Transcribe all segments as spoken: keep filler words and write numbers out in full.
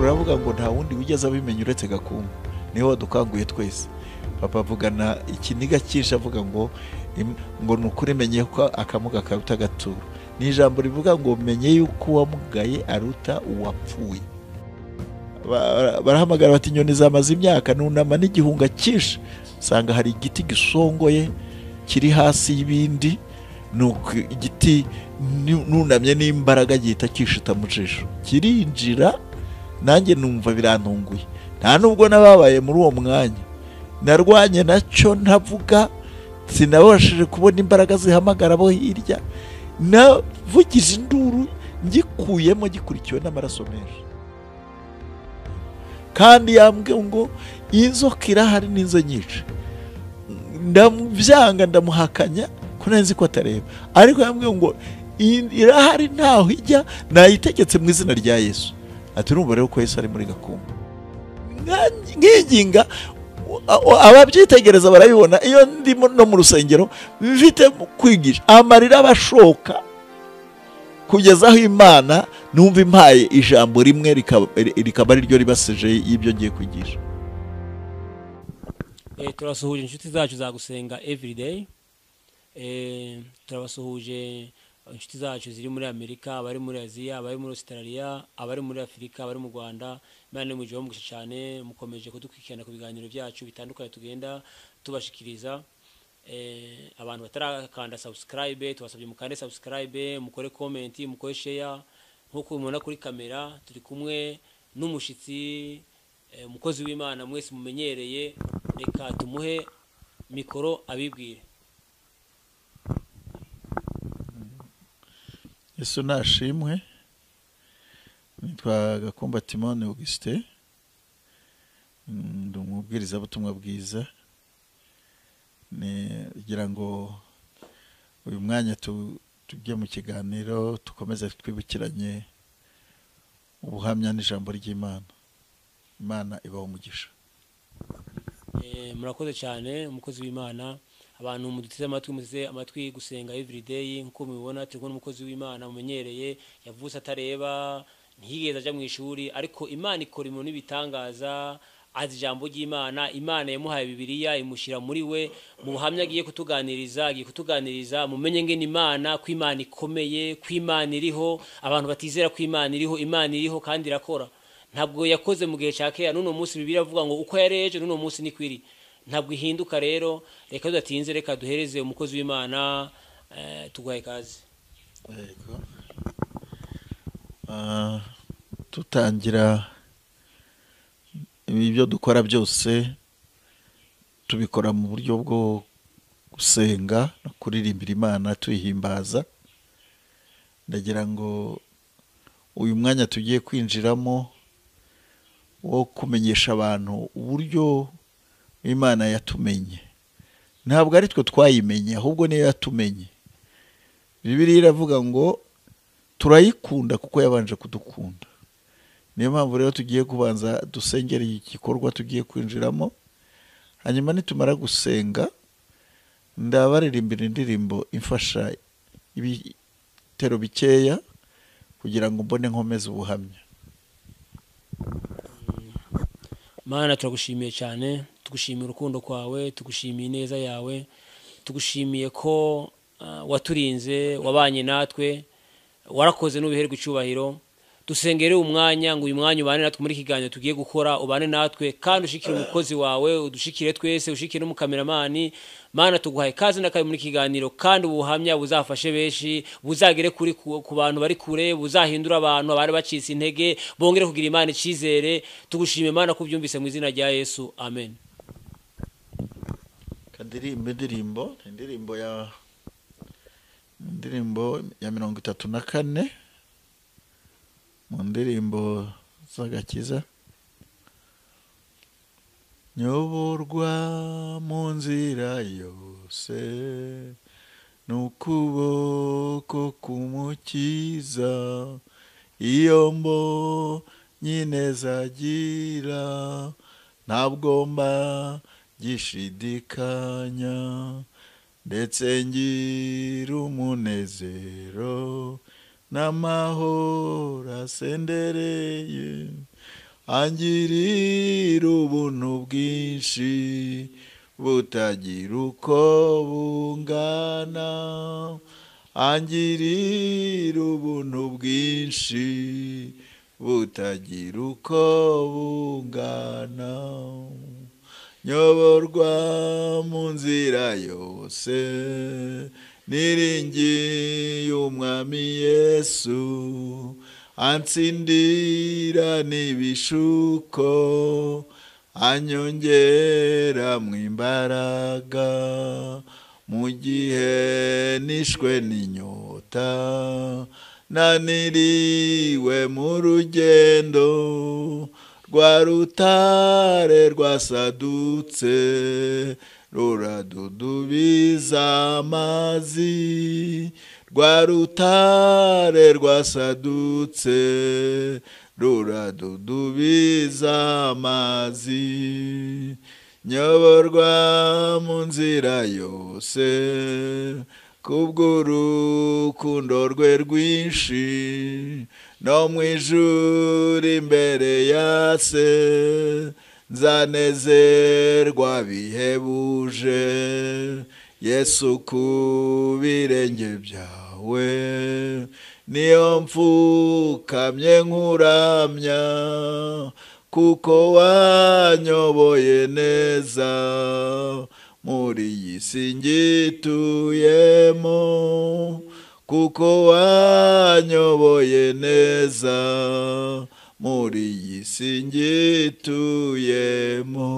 ruravuga ngo nta wundi wigeze abimenya uretse Gakumba, niwe wadukanguye twese. Papa avugana ikiniga cyinshi avuga ngo ngo nukuri menye ko akamuga karuta gaturo. Ni ijambo rivuga ngo menye yuko uwamugaye aruta uwapfuye. Barahamagara bati inyoni zamaze imyaka nunama n'igihunga cyinshi, sanga hari igiti gisongoye kiri hasi y'ibindi, nuko igiti nunamye n'imbaraga gihita kishita mu jisho, kirinjira. Nanjye numva birantunguye, nta nubwo nababaye muri uwo mwanya, narwanye nacyo ntavuga, sinabashije kubona imbaraga zihamagara abo hirya, navugije induru ngikuyemo gikurikiwe n'amaraso menshi. Kandi yambwiye ngo inzoka irahari n'inzo nyinshi, ndamubyanga ndamuhakanya ko nzi ko atareba, ariko yambwiye ngo irahari ntaho ijya, nayitegetse mu izina rya Yesu. Ati urumva rero ko Yesu ari muri Gakumba. Ngiginga ababyitegereza barabibona, iyo ndimo no mu rusengero mfite kwigisha amarira abashoka kugeza aho Imana numva impaye ijambo rimwe rikaba ari ryo ribaseje y'ibyo ngiye kwigisha. Eh turasuhuje inshuti zacu za Gusenga Everyday. Eh turabasuhuje inshuti zacu ziri muri Amerika, abari muri Aziya, abari muri Australia, abari muri Afrika, abari mu Rwanda. Imana mu gihe mugisha cyane, mukomeje kudukwikirana ku biganiro byacu bitandukanye tugenda tubashikiriza. Eh abantu batarakanda subscribe, tubasabye mukande subscribe, mukore comment, mukore share. Nkuko mubona kuri kamera turi kumwe n'umushitsi umukozi w'Imana mwese mumenyereye, reka tumuhe mikoro abibwire. Yesu nashimwe. Nitwa Gakumba Timone Augustin, ndumubwiriza butumwa bwiza. Ngira ngo uyu mwanya tujye mu kiganiro tukomeze twibukiranye ubuhamya n'ijambo ry'Imana. Imana ibaho umugisha. Eh murakoze cyane umukozi w'Imana. Abantu muduteze amatwi muze amatwi Gusenga Everyday, nkuko mubibona turi n'umukozi w'Imana mumenyereye, yavuse atareba, ntiyigeze aja mu ishuri, ariko Imana ikora ibintu n'ibitangaza. Azi ijambo ry'Imana, Imana yamuhaye Bibiliya imushira muri we. Mu buhamya agiye kutuganiriza agiye kutuganiriza mumenye ngene Imana, ko Imana ikomeye, ko Imana iriho. Abantu batizera ko Imana iriho, Imana iriho kandi irakora. Ntabwo yakoze mu gihe cya kera, n'uno munsi Bibiliya avuga ngo uko yareje n'uno munsi ni kwiri, ntabwo ihinduka. Rero reka tudatinze, reka duhereze umukozi w'Imana. eh tugaye kazi. Yego. Ah tutangira ibyo dukora byose tubikora mu buryo bwo gusenga no kuririmbira Imana tuyihimbaza. Ndagira ngo uyu mwanya tugiye kwinjiramo wo kumenyesha abantu uburyo Imana yatumenye. Ntabwo ari twe twayimenye, ahubwo niyo yatumenye. Bibiliya iravuga ngo turayikunda kuko yabanje kudukunda. Niyo mpamvu rero tugiye kubanza dusengera igikorwa tugiye kwinjiramo, hanyuma nitumara gusenga ndabaririmbira indirimbo imfasha ibitero bikeya kugira ngo mbone nkomeze ubuhamya. Mana turagushimiye cyane, tugushimiye urukundo kwawe, tugushimiye neza yawe, tugushimiye ko uh, waturinze, wabanye natwe, warakoze n'ubiherwe icyubahiro. Dusengere umwanya ngo uyu mwanya ubane natwe muri kiganiro tugiye gukora, ubane natwe kandi ushikire umukozi wawe, udushikire twese, ushikire mu kameramani. Mana tuguhaye kazi nakaye muri kiganiro, kandi ubuhamya buzafashe benshi, buzagere kuri ku, ku bantu bari kure, buzahindura abantu abari bacitse intege, bongere kugira Imana icizere. Tugushime Mana ko byumvise mu izina rya Yesu, amen. Kadirimbe ndirimbo indirimbo ya indirimbo ya mirongo itatu na kane mu ndirimbo z'agakiza. Nyoborwa mu nzira yose n'ukuboko k'Umukiza, iyo mbonye ineza agira ntabwo mba gishidikanya, ndetse ngira umunezero n'amahoro asendereye, angirira ubuntu bwinshi butagira uko bungana, angirira ubuntu bwinshi butagira uko bungana, nyoborwa mu nzira yose niringiye umwami Yesu, ansindira n'ibishuko, anyongera mu imbaraga, mu gihe nishwe n'inyota, naniriwe mu rugendo, rwa rutare rwasadutse ruradudubiza amazi, rwa rutare rwasadutse ruradudubiza amazi, nyoborwa mu nzira yose kubw'urukundo rwe rwinshi, no mu ijuru imbere ya se nzanezerwa bihebuje, Yesu ku birenge byawe niyo mfukamye nkuramya, kuko wanyoboye neza muri iyi si ngituyemo, kuko wanyoboye neza muri iyi si ngituyemo.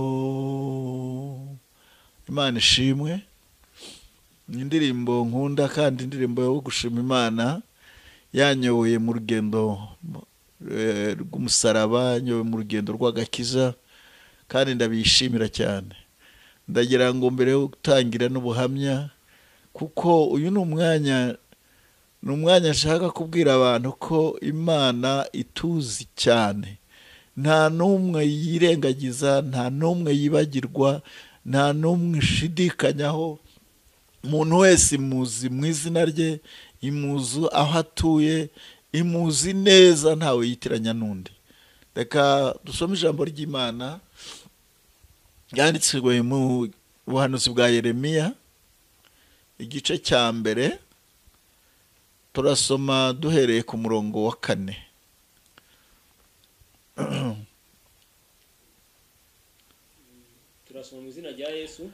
Imana ishimwe. Indirimbo nkunda kandi indirimbo yo gushima Imana, yanyoboye mu rugendo rw'umusaraba, yanyoboye mu rugendo rw'agakiza, kandi ndabishimira cyane. Ndagira ngo mbere yo gutangira n'ubuhamya, kuko uyu ni umwanya ni umwanya nshaka kubwira abantu ko Imana ituzi cyane, nta n'umwe yirengagiza, nta n'umwe yibagirwa, nta n'umwe ishidikanyaho. Umuntu wese imuzi mu izina rye, imuzi aho atuye, imuzi neza, ntawe yitiranya n'undi. Reka dusome ijambo ry'Imana yanditswe mu buhanuzi bwa Yeremiya, igice cya mbere, turasoma duhereye ku murongo wa kane. Turasoma mu izina rya Yesu.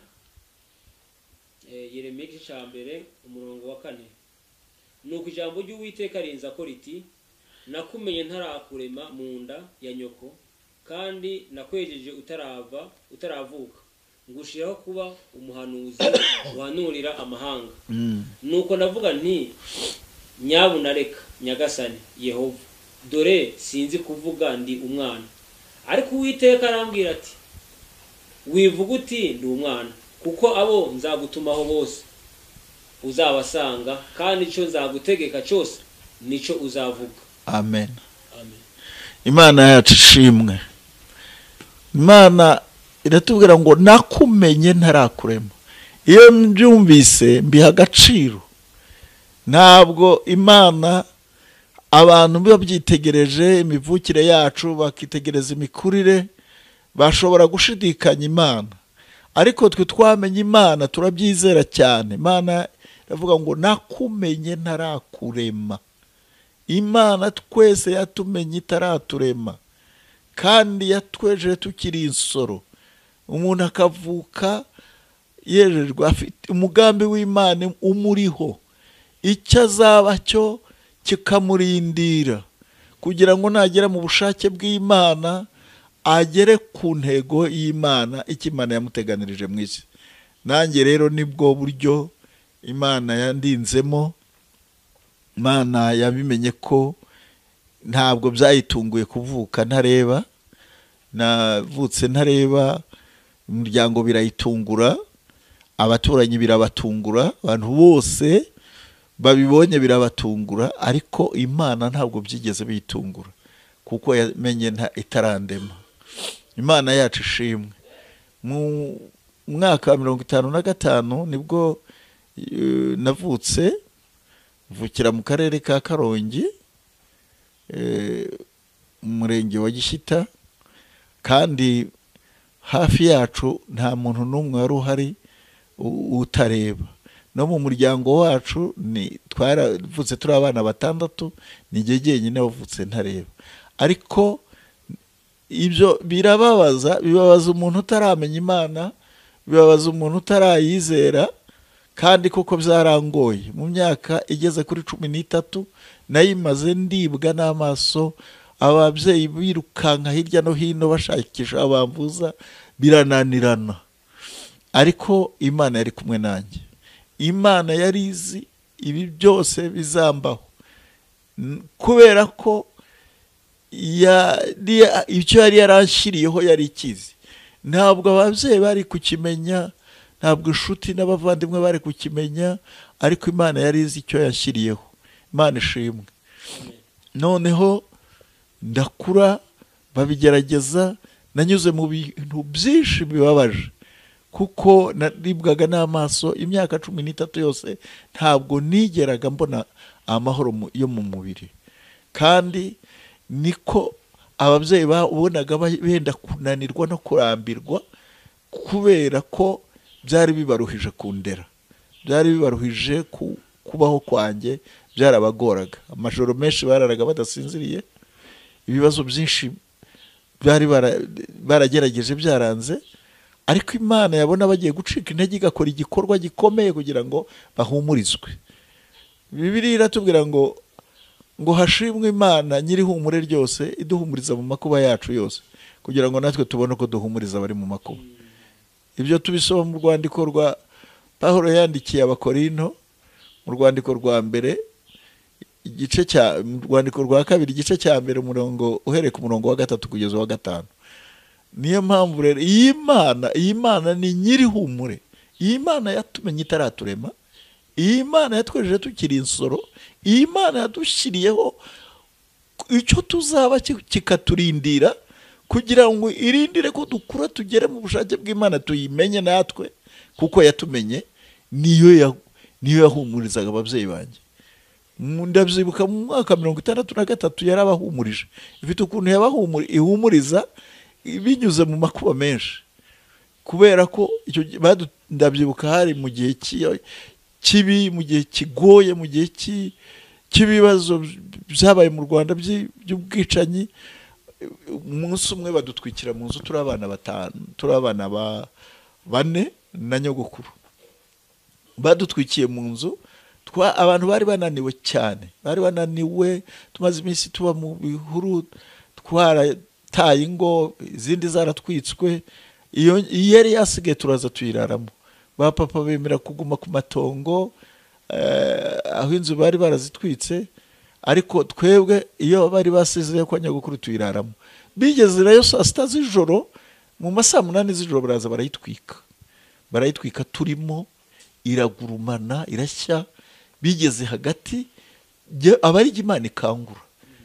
Yeremiya igice cya mbere umurongo wa kane. Nuko ijambo ry'Uwiteka rinza ko riti, nakumenye ntarakurema mu nda ya nyoko, kandi nakwejeje utarava utaravuka, ngushiraho kuba umuhanuzi uhanurira amahanga. Mm. Nuko ndavuga nti, nyabuna reka nyagasani Yehova, dore sinzi kuvuga, ndi umwana. Ariko Uwiteka arambwira ati, wivuga uti ndi umwana, kuko abo nzagutumaho bose uzabasanga, kandi icyo nzagutegeka cyose nicyo uzavuga. Amen. Amen. Imana yacu ishimwe. Imana iratubwira ngo nakumenye ntarakurema. Iyo mbyumvise mbiha agaciro. Ntabwo Imana abantu biba byitegereje imivukire yacu, bakitegereza imikurire, bashobora gushidikanya Imana. Ariko twe twamenye Imana turabyizera cyane. Imana iravuga ngo nakumenye ntarakurema. Imana twese yatumenye itaraturema, kandi yatwejeje tukiri insoro. Umuntu akavuka yejejwe, afite umugambi w'Imana umuriho, icyo azaba cyo kikamurindira, kugira ngo nagera mu bushake bw'Imana agere ku ntego y'Imana, icyo Imana yamuteganirije mu isi. Nanjye rero nibwo buryo Imana yandinzemo. Imana yabimenye ko ntabwo byayitunguye kuvuka ntareba. Navutse ntareba, umuryango birayitungura, abaturanyi birabatungura, abantu bose babibonye birabatungura, ariko Imana ntabwo byigeze bitungura, kuko yamenye itarandema. Imana yacu ishimwe. Mu mwaka wa mirongo itanu na gatanu nibwo navutse, mvukira mu karere ka Karongi, umurenge wa Gishyita, kandi hafi yacu nta muntu n'umwe wari uhari utareba. No mu muryango wacu ni twaravutse turi abana batandatu, ni jye jyenyine wavutse ntareba. Ariko ibyo birababaza, bibabaza umuntu utaramenya Imana, bibabaza umuntu utarayizera, kandi kuko byarangoye. Mu myaka igeze kuri cumi n'itatu nayimaze ndibwa n'amaso, ababyeyi birukanka hirya no hino bashakisha abamvuza, birananirana. Ariko Imana yari kumwe nanjye. Imana yari izi ibi byose bizambaho, kubera ko icyo yari yaranshiriyeho yari ikizi. Ntabwo ababyeyi bari kukimenya, ntabwo inshuti n'abavandimwe bari kukimenya, ariko Imana yari izi icyo yashyiriyeho. Imana ishimwe. Noneho ndakura, babigerageza, nanyuze mu bintu byinshi bibabaje, kuko naribwaga n'amaso imyaka cumi n'itatu yose, ntabwo nigeraga mbona amahoro yo mu mubiri. Kandi niko ababyeyi babonaga benda kunanirwa no kurambirwa, kubera ko byari bibaruhije kundera, byari bibaruhije kubaho kwanjye, byarabagoraga. Amajoro menshi bararaga badasinziriye, ibibazo byinshi byari baragerageje byaranze, ariko Imana yabona bagiye gucika intege igakora igikorwa gikomeye kugira ngo bahumurizwe. Bibiliya iratubwira ngo ngo hashimwe Imana nyirihumure ryose, iduhumuriza mu makuba yacu yose, kugira ngo natwe tubone ko duhumuriza abari mu makuba. Ibyo tubisoma mu rwandiko rwa Pawulo yandikiye Abakorinto, mu rwandiko rwa mbere igice cya mu rwandiko rwa kabiri igice cya mbere umurongo uhereye ku murongo wa gatatu kugeza wa gatanu. Niyo mpamvu rero iyi Mana, iyi Mana ni nyirihumure. Iyi Mana yatumenye itaraturema, iyi Mana yatwejeje tukiri insoro, iyi Mana yadushyiriyeho icyo tuzaba kikaturindira, kugira ngo irindire ko dukura tugere mu bushake bw'Imana, tuyimenye natwe, kuko yatumenye. Niyo niyo yahumurizaga ababyeyi banjye. Ndabyibuka mu mwaka mirongo itandatu na gatatu yarabahumurije. Ifite ukuntu yabahumuriza binyuze mu makuba menshi, kubera ko icyo ndabyibuka hari mu gihe kibi, mu gihe kigoye, mu gihe cy'ibibazo byabaye mu Rwanda by'ubwicanyi. Umunsi umwe badutwikira mu nzu, turi abana batanu, turi abana bane na nyogokuru. Badutwikiye mu nzu, abantu bari bananiwe cyane, bari bananiwe, tumaze iminsi tuba mu bihuru, twarataye ingo, izindi zaratwitswe. Iyo yari yasigaye turaza tuyiraramo. Ba papa bemera kuguma ku matongo aho inzu bari barazitwitse, ariko twebwe iyo bari basize kwa nyogokuru tuyiraramo. Bigeze rero saa sita z'ijoro, mu masaa munani z'ijoro baraza barayitwika, barayitwika turimo, iragurumana, irashya. Bigeze hagati, abari Imana ikangura,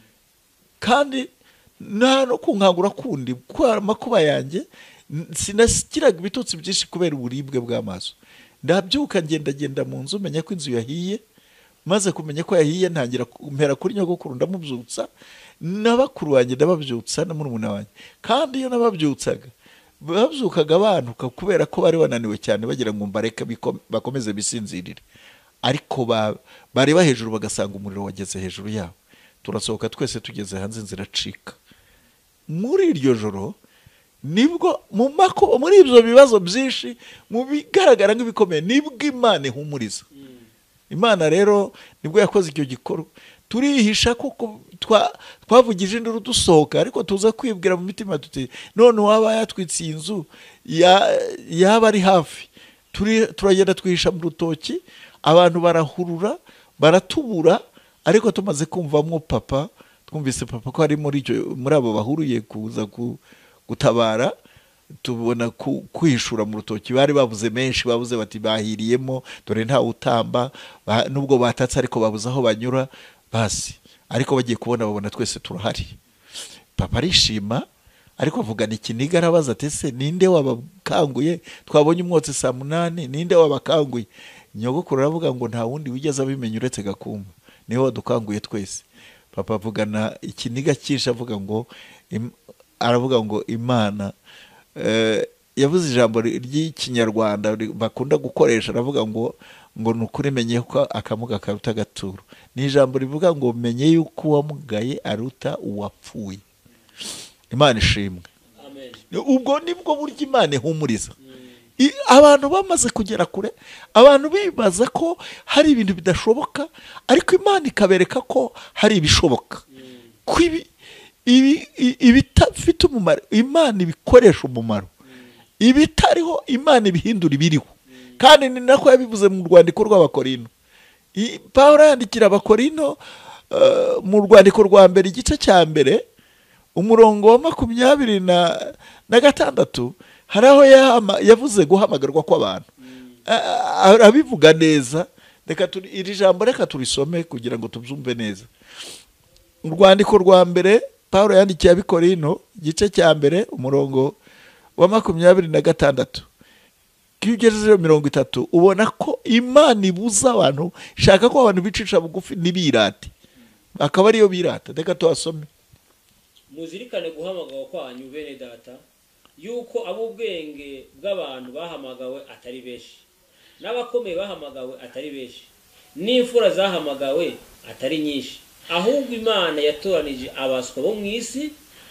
kandi nta no kunkangura kundi, kwa makuba yanjye sinashyiraga ibitotsi byinshi kubera uburibwe bw'amaso. Ndabyuka ngenda genda mu nzu, menya ko inzu yahiye. Maze kumenya ko yahiye, ntangira kumpera kuri nyogokuru, ndamubyutsa, n'abakuru banjye ndababyutsa, na murumuna wanjye. Kandi iyo nababyutsaga, babyukaga bantuka, kubera ko bari bananiwe cyane, bagira ngo mbareke bakomeze bisinzirire. Ariko bareba hejuru bagasanga umuriro wageze hejuru yabo. Turasohoka twese, tugeze hanze, inzira acika. Muri iryo joro nibwo mu makuba, muri ibyo bibazo byinshi, mu bigaragara nk'ibikomeye, nibwo Imana ihumuriza. Imana rero nibwo yakoze icyo gikorwa. Turihisha kuko twavugije induru dusohoka, ariko tuza kwibwira mu mitima tuti none waba yatwitse inzu yaba ari hafi. Turagenda twihisha mu rutoki, abantu barahurura, baratubura. Ariko tumaze kumvamo papa, twumvise papa ko ari muri muri abo bahuruye kuza gutabara, tubona kwihishura mu rutoki. Bari babuze menshi, babuze bati bahiriyemo, dore nta utamba, nubwo batatse ariko babuze aho banyura basi. Ariko bagiye kubona, babona twese turahari. Papa arishima, ariko avugana ikiniga, arabaza ati ese ninde wabakanguye? Twabonye umwotsi saa munani, ninde wabakanguye? Nyogokuru aravuga ngo nta wundi wigeze abimenya uretse Gakumba, niwe wadukanguye twese. Papa avugana ikiniga cyinshi, avuga ngo aravuga ngo Imana eh, yavuze ijambo ry'ikinyarwanda bakunda gukoresha, aravuga ngo ngo nukuri menye ko akamuga karuta agaturo. Ni ijambo rivuga ngo menye yuko uwamugaye aruta uwapfuye. Imana ishimwe. Amen. Ubwo nibwo buryo Imana ihumuriza. Abantu bamaze kugera kure, abantu bibaza ko hari ibintu bidashoboka, ariko Imana ikabereka ko hari ibishoboka. Ko ibi ibitafite umumaro Imana ibikoresha umumaro, ibitariho Imana ibihindura ibiriho. Kandi ni nako yabivuze mu rwandiko rw'Abakorino. Pawulo yandikira Abakorino mu rwandiko rwa mbere igice cya mbere umurongo wa makumyabiri na gatandatu, hari aho yavuze guhamagarwa kw'abantu. Arabivuga neza. Reka iri jambo reka turisome kugira ngo tubyumve neza. Mu rwandiko rwa mbere Pawulo yandikiye Abakorino igice cya mbere umurongo wa makumyabiri na gatandatu, kigejeje mirongo itatu, ubona ko Imana ibuza abantu, shaka ko abantu bicisha bugufi n'ibirate, akaba ariyo birata. Reka tuhasome. Muzirikane guhamagawe kwanyu bene data, yuko ab'ubwenge bw'abantu bahamagawe atari benshi, n'abakomeye bahamagawe atari benshi, n'imfura zahamagawe atari nyinshi. Ahubwo Imana yatoranije abaswa bo mu isi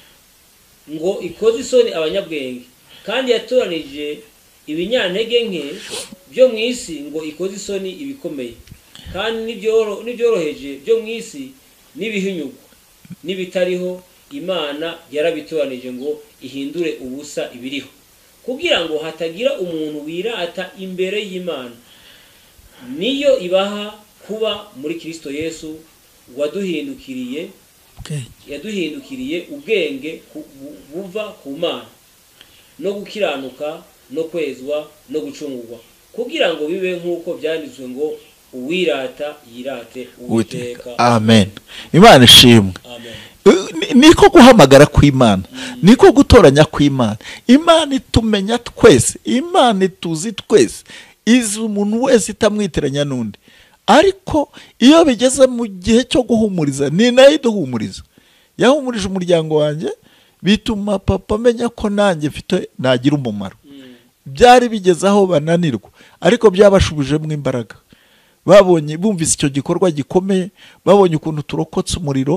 ngo ikoze isoni abanyabwenge, kandi yatoranije ibinyantege nke byo mu isi ngo ikoze isoni ibikomeye, kandi n'ibyoroheje byo mu isi n'ibihinyugwa n'ibitariho Imana yarabitoranije ngo ihindure ubusa ibiriho, kugira ngo hatagira umuntu wirata imbere y'Imana. Niyo ibaha kuba muri Kristo Yesu waduhindukiriye yaduhindukiriye ubwenge buva ku Mana, no gukiranuka no kwezwa no gucungurwa, kugira ngo bibe nk'uko byanditswe ngo uwirata yirate Uwiteka. Amen. Imana ishimwe. Amen. Niko guhamagara kw'Imana, niko gutoranya kw'Imana. Imana itumenya twese, Imana ituzi twese, izi umuntu wese itamwitiranya n'undi. Ariko iyo bigeze mu gihe cyo guhumuriza, ni nayo iduhumuriza. Yahumurije umuryango wanjye, bituma papa amenya ko nanjye mfite nagira umumaro. Byari bigeze aho bananirwa, ariko byabashubijemo imbaraga. Babonye bumvise icyo gikorwa gikomeye, babonye ukuntu turokotse umuriro,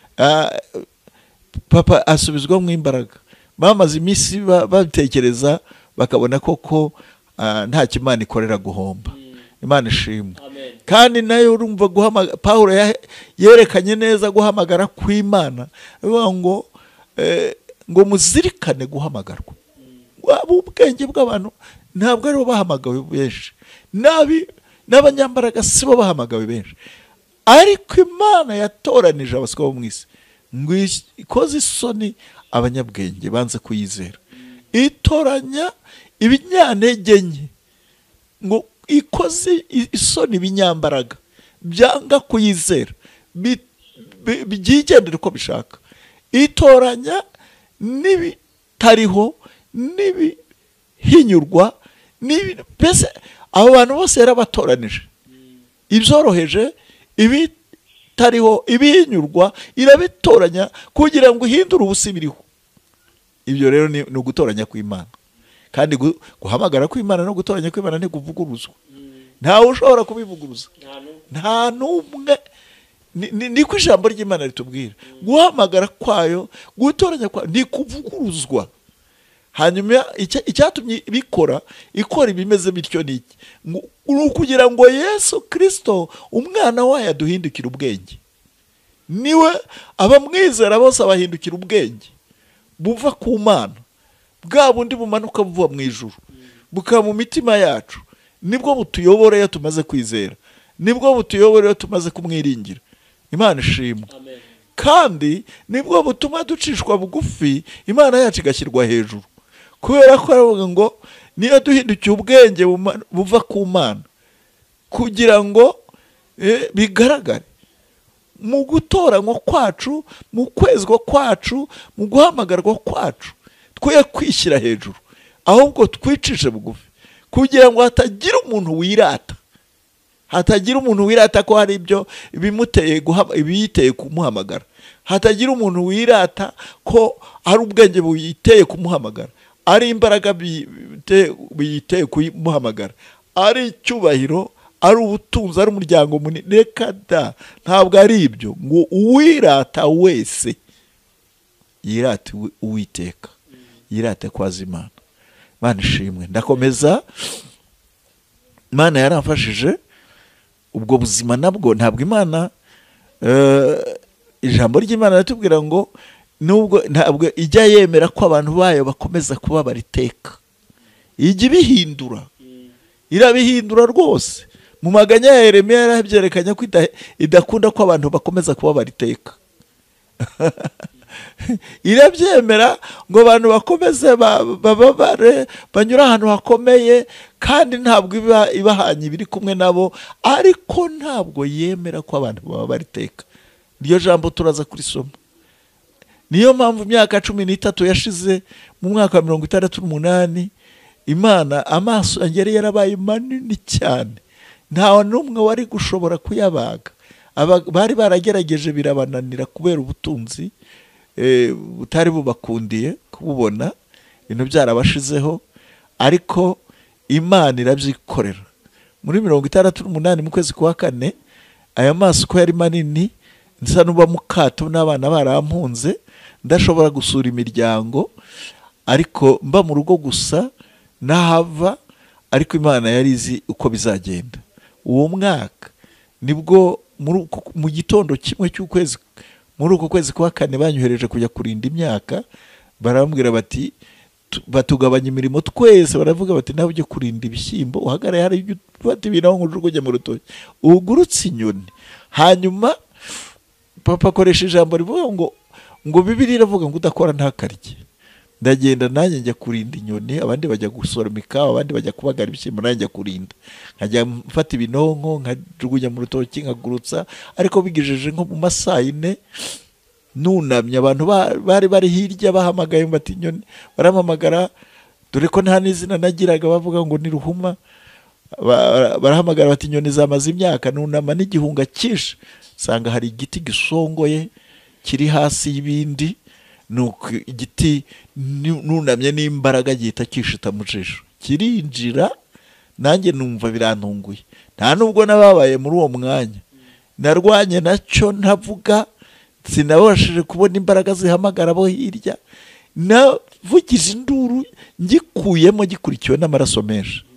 papa asubizwa mu imbaraga. Bamaze iminsi babitekereza, bakabona koko nta kimana ikorera guhomba. Imana ishimwe. Kandi nayo urumva guhamagara, Pawulo yerekanye neza guhamagara kw'Imana, avuga ngo ngo muzirikane guhamagarwa. Ubwenge bw'abantu ntabwo aribo bahamagawe benshi, nabi n'abanyambaraga sibo bahamagawe benshi, ariko Imana yatoranije abaswa bo mu isi ngo ikoze isoni abanyabwenge banze kuyizera, itoranya ibinyantege nke ngo ikoze isoni ibinyambaraga byanga kuyizera, byigendera uko bishaka, itoranya n'ibitariho n'ibihinyurwa, mbese abo bantu bose yarabatoranije. Ibyoroheje, ibitariho, ibihinyurwa irabitoranya kugira ngo ihindure ubusa ibiriho. Ibyo rero ni ugutoranya kw'Imana. Kandi guhamagara kw'Imana no gutoranya kw'Imana ni kuvuguruzwa. Ntawe ushobora kubivuguruza, nta n'umwe. Niko ijambo ry'Imana ritubwira. Guhamagara kwayo, gutoranya kwayo ni kuvuguruzwa. Hanyuma icyatumye bikora ikora ibimeze bityo niki, kugira ngo Yesu Kristo umwana wayo aduhindukira ubwenge. Niwe abamwizera bose abahindukira ubwenge buva ku Mana, bwa bundi bumanuka buva mu ijuru bukaba mu mitima yacu. Nibwo butuyobora iyo tumaze kwizera, nibwo butuyobora iyo tumaze kumwiringira. Imana ishimwe. Kandi nibwo butuma ducishwa bugufi, Imana yacu igashyirwa hejuru. Kubera ko aravuga ngo niyo duhindukiye ubwenge buva ku Mana, kugira ngo bigaragare mu gutoranywa kwacu, mu kwezwa kwacu, mu guhamagarwa kwacu, twe kwishyira hejuru, ahubwo twicishe bugufi, kugira ngo hatagira umuntu wirata, hatagira umuntu wirata ko hari ibyo bimuteye ibiyiteye kumuhamagara, hatagira umuntu wirata ko ari ubwenge buyiteye kumuhamagara, ari imbaraga biyiteye kumuhamagara, ari icyubahiro, ari ubutunzi, ari umuryango munini. Reka da, ntabwo ari ibyo. Ngo uwirata wese yirate Uwiteka, yirate kwaza Imana. Imana ishimwe. Ndakomeza. Imana yaramfashije ubwo buzima nabwo. Ntabwo Imana ijambo ry'Imana ratubwira ngo nubwo ntabwo ijya yemera ko abantu bayo bakomeza kuba bariteka, ijya ibihindura, irabihindura rwose. Mu maganya ya Yeremiya yarabyerekanye ko idakunda ko abantu bakomeza kuba bariteka. Irabyemera ngo abantu bakomeze bababare, banyura ahantu hakomeye, kandi ntabwo iba ibahanye biri kumwe nabo, ariko ntabwo yemera ko abantu baba bariteka. Iryo jambo turaza kurisoma. Niyo mpamvu imyaka cumi n'itatu yashize, mu mwaka wa mirongo itandatu n'umunani, Imana amaso yari yarabaye manini cyane, nta n'umwe wari gushobora kuyabaga. Bari baragerageje birabananira kubera ubutunzi butari bubakundiye kububona, ibintu byarabashizeho, ariko Imana irabyikorera. Muri mirongo itandatu n'umunani mu kwezi kwa kane, aya maso ko yari manini, nsa n'uba mu kato n'abana barampunze, ndashobora gusura imiryango, ariko mba mu rugo gusa nahava, ariko Imana yari izi uko bizagenda. Uwo mwaka nibwo mu gitondo kimwe cy'ukwezi, muri uko kwezi kwa kane, banyohereje kujya kurinda imyaka. Barambwira bati batugabanya imirimo twese, baravuga bati nawe ujye kurinda ibishyimbo, uhagaraye hari ufata ibintu ngo ujugunye mu rutoki, ugurutse inyoni. Hanyuma papa akoresha ijambo rivuga ngo ngo Bibiliya iravuga ngo udakora ntakarye. Ndagenda nanjye njya kurinda inyoni, abandi bajya gusoroma ikawa, abandi bajya kubagara ibishyimbo, nanjye njya kurinda. Nkajya mfata ibinonko nkajugunya mu rutoki nkagurutsa, ariko bigejeje nko mu masaa yine nunamye, abantu bari bari hirya bahamagaye bati inyoni, barampamagara, dore ko nta n'izina nagiraga, bavuga ngo ni Ruhuma. Barahamagara bati inyoni zamaze imyaka. Nunama n'igihunga cyinshi, sanga hari igiti gisongoye kiri hasi y'ibindi, nuko igiti nunamye n'imbaraga gihita kishita mu jisho, kirinjira. Nanjye numva birantunguye, nta nubwo nababaye muri uwo mwanya. Narwanye nacyo ntavuga, sinabashije kubona imbaraga zihamagara abo hirya. Navugije induru ngikuyemo, gikurikiwe n'amaraso menshi.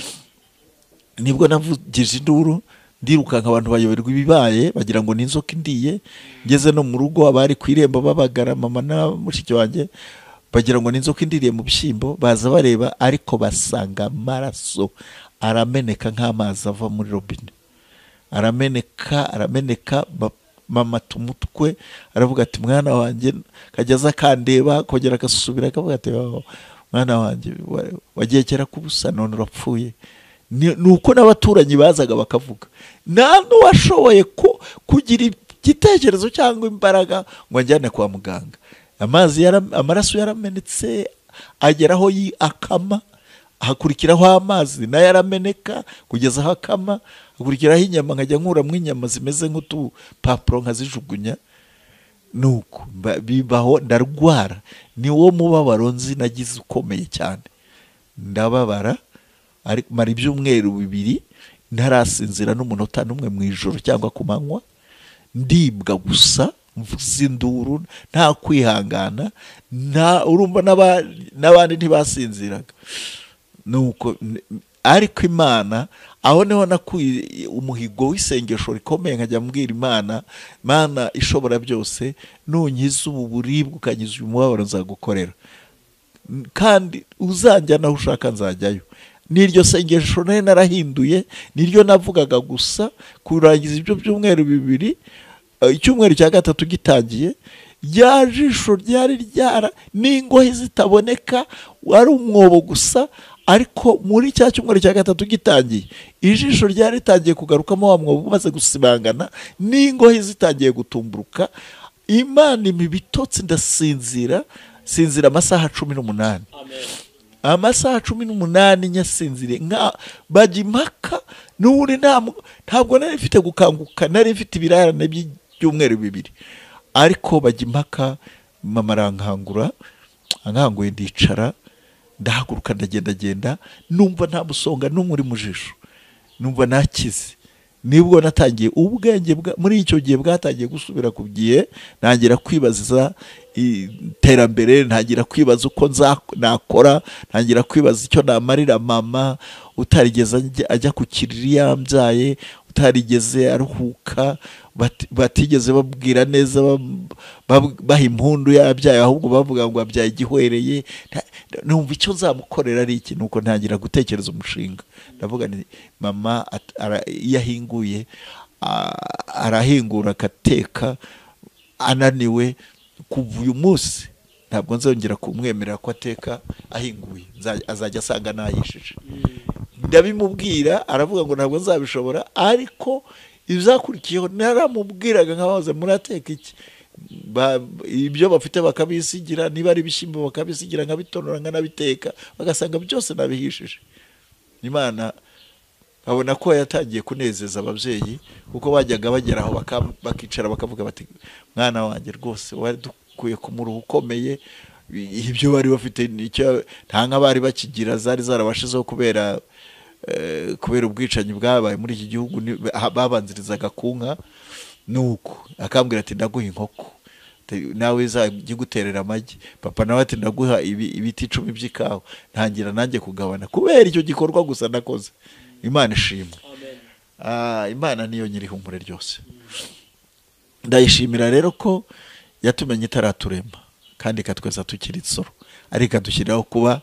Nibwo navugije induru, ndirukanka, abantu bayoberwa ibibaye, bagira ngo ni inzoka indiye. Ngeze no mu rugo, abari ku irembo babagara, mama na mushiki wanjye, bagira ngo ni inzoka indiriye mu bishyimbo. Baza bareba, ariko basanga amaraso arameneka nk'amazi ava muri robine. Arameneka, arameneka. Mama tumutwe aravuga ati mwana wanjye, kageza kandeba, kongera agasubira akavuga ati mwana wanjye wagiye kera kubusa, none urapfuye. Nuko n'abaturanyi bazaga bakavuga. Nta n'uwashoboye kugira igitekerezo cyangwa imbaraga ngo njyane kwa muganga. Amazi amaraso yaramenetse, ageraho akama, hakurikiraho amazi nayo yarameneka kugeza aho akama, hakurikiraho inyama, nkajya nkuramo inyama zimeze nk'utupapuro nkazijugunya. Nuko bibaho, ndarwara. Ni wo mubabaro nzi nagize ukomeye cyane. Ndababara, ariko mara ibyumweru bibiri ntarasinzira n'umunota n'umwe mu ijoro cyangwa ku manywa, ndibwa gusa, mvuza induru, nta kwihangana, nta urumva n'abandi ntibasinziraga. Nuko ariko Imana, aho niho nakuye umuhigo w'isengesho rikomeye, nkajya mbwira Imana, Mana ishobora byose, nunkiza ubu buribwe ukankiza uyu mubabaro, nzagukorera, kandi uzanjyana aho ushaka nzajyayo. Niryo sengesho nari narahinduye, niryo navugaga gusa kurangiza ibyo byumweru bibiri. Icyumweru cya gatatu gitangiye, rya jisho ryari ryara n'ingohe zitaboneka, wari umwobo gusa. Ariko muri cya cyumweru cya gatatu gitangiye, ijisho ryari ritangiye kugarukamo wa mwobo umaze gusibangana, n'ingohe zitangiye gutumburuka. Imana imibitotsi, ndasinzira, sinzira amasaha cumi n'umunani. Amasaha cumi n'umunani nyasinzire, nka bajya impaka. N'ubundi ntabwo nari mfite gukanguka, nari mfite ibirarane by'ibyumweru bibiri. ariko bajya impaka, mama arankangura, ankanguye ndicara, ndahaguruka ndagenda genda, numva nta musonga n'umwe uri mu jisho, numva nakize. Nibwo natangiye ubwenge muri icyo gihe bwatangiye gusubira ku gihe, ntangira kwibaza iterambere, ntangira kwibaza uko nakora, ntangira kwibaza icyo namarira mama utarigeze ajya ku kiriri yambyaye, utarigeze aruhuka, batigeze babwira neza baha impundu yabyaye, ahubwo bavuga ngo abyaye igihwereye. Numva icyo nzamukorera ari iki, nuko ntangira gutekereza umushinga. Ndavuga nti mama iyo ahinguye arahingura agateka ananiwe, kuva uyu munsi ntabwo nzongera kumwemerera ko ateka ahinguye, azajya asanga nahishije. Ndabimubwira, aravuga ngo ntabwo nzabishobora, ariko ibizakurikiyeho naramubwiraga nkabaza murateka iki, ibyo bafite bakabisigira, niba ari ibishyimbo bakabisigira nkabitonora nkanabiteka, bagasanga byose nabihishije. Imana babona ko yatangiye kunezeza ababyeyi, kuko bajyaga bagera aho bakicara bakavuga bati mwana wanjye rwose wari dukwiye kumuruha ukomeye, ibyo bari bafite nicyo nta nka bari bakigira zari zarabashizeho kubera kubera ubwicanyi bwabaye muri iki gihugu, babanzirizaga ku nka. Nuko akambwira ati ndaguha inkoko nawe izajya guterera amagi, papa nawe ati ndaguha ibiti icumi by'ikawa, ntangira nanjye kugabana kubera icyo gikorwa gusa nakoze. Imana ishimwe. Imana niyo nyirihumure ryose. Ndayishimira rero ko yatumenye itaraturema kandi ikatweza tukiri isoro, ariko ikadushyiriraho kuba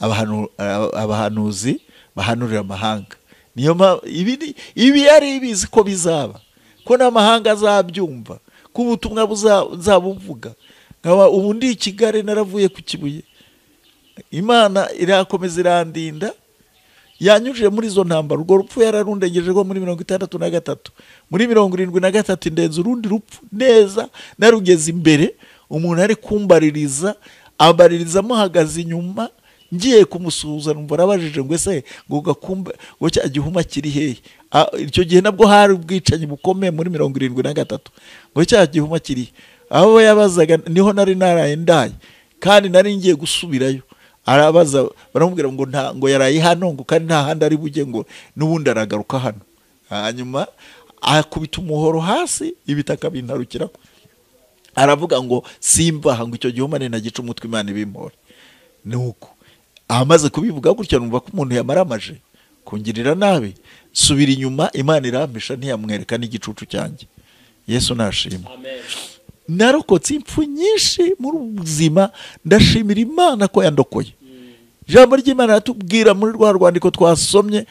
abahanuzi bahanurira amahanga. Niyo ibi yari ibizi ko bizaba, ko n'amahanga azabyumva, ko ubutumwa buzabuvuga. Nkaba ubu ndi i Kigali naravuye ku Kibuye, Imana irakomeza irandinda, yanyujije muri izo ntambara. Urwo rupfu yararundengeje rwo muri mirongo itandatu na gatatu, muri mirongo irindwi na gatatu indenze urundi rupfu neza, narugeze imbere, umuntu ari kumbaririza, ambaririza muhagaze inyuma, ngiye kumusuhuza numva arabajije ngo ese ngo Gakumba ngo cya gihuma kiri hehe. Icyo gihe nabwo hari ubwicanyi bukomeye muri mirongo irindwi na gatatu, ngo cya gihuma kiri aho yabazaga, niho nari naraye ndaye kandi nari ngiye gusubirayo. Arabaza baramubwira ngo nta ngo yaraye hano, ngo kandi nta handi ari bujye, ngo nubundi aragaruka hano. Hanyuma akubita umuhoro hasi, ibitaka bintarukira, aravuga ngo simba ngo icyo gihuma ni nagica umutwe Imana ibimpore. Nuko amaze kubivuga gutyo, numva ko umuntu yamaramaje kungirira nabi, subira inyuma, Imana irampisha ntiyamwereka n'igicucu cyanjye. Yesu nashima. Amen. Narokotse impfu nyinshi muri ubuzima, ndashimira Imana ko yandokoye. Ijambo ry'Imana ratubwira muri rwa rwandiko twasomye,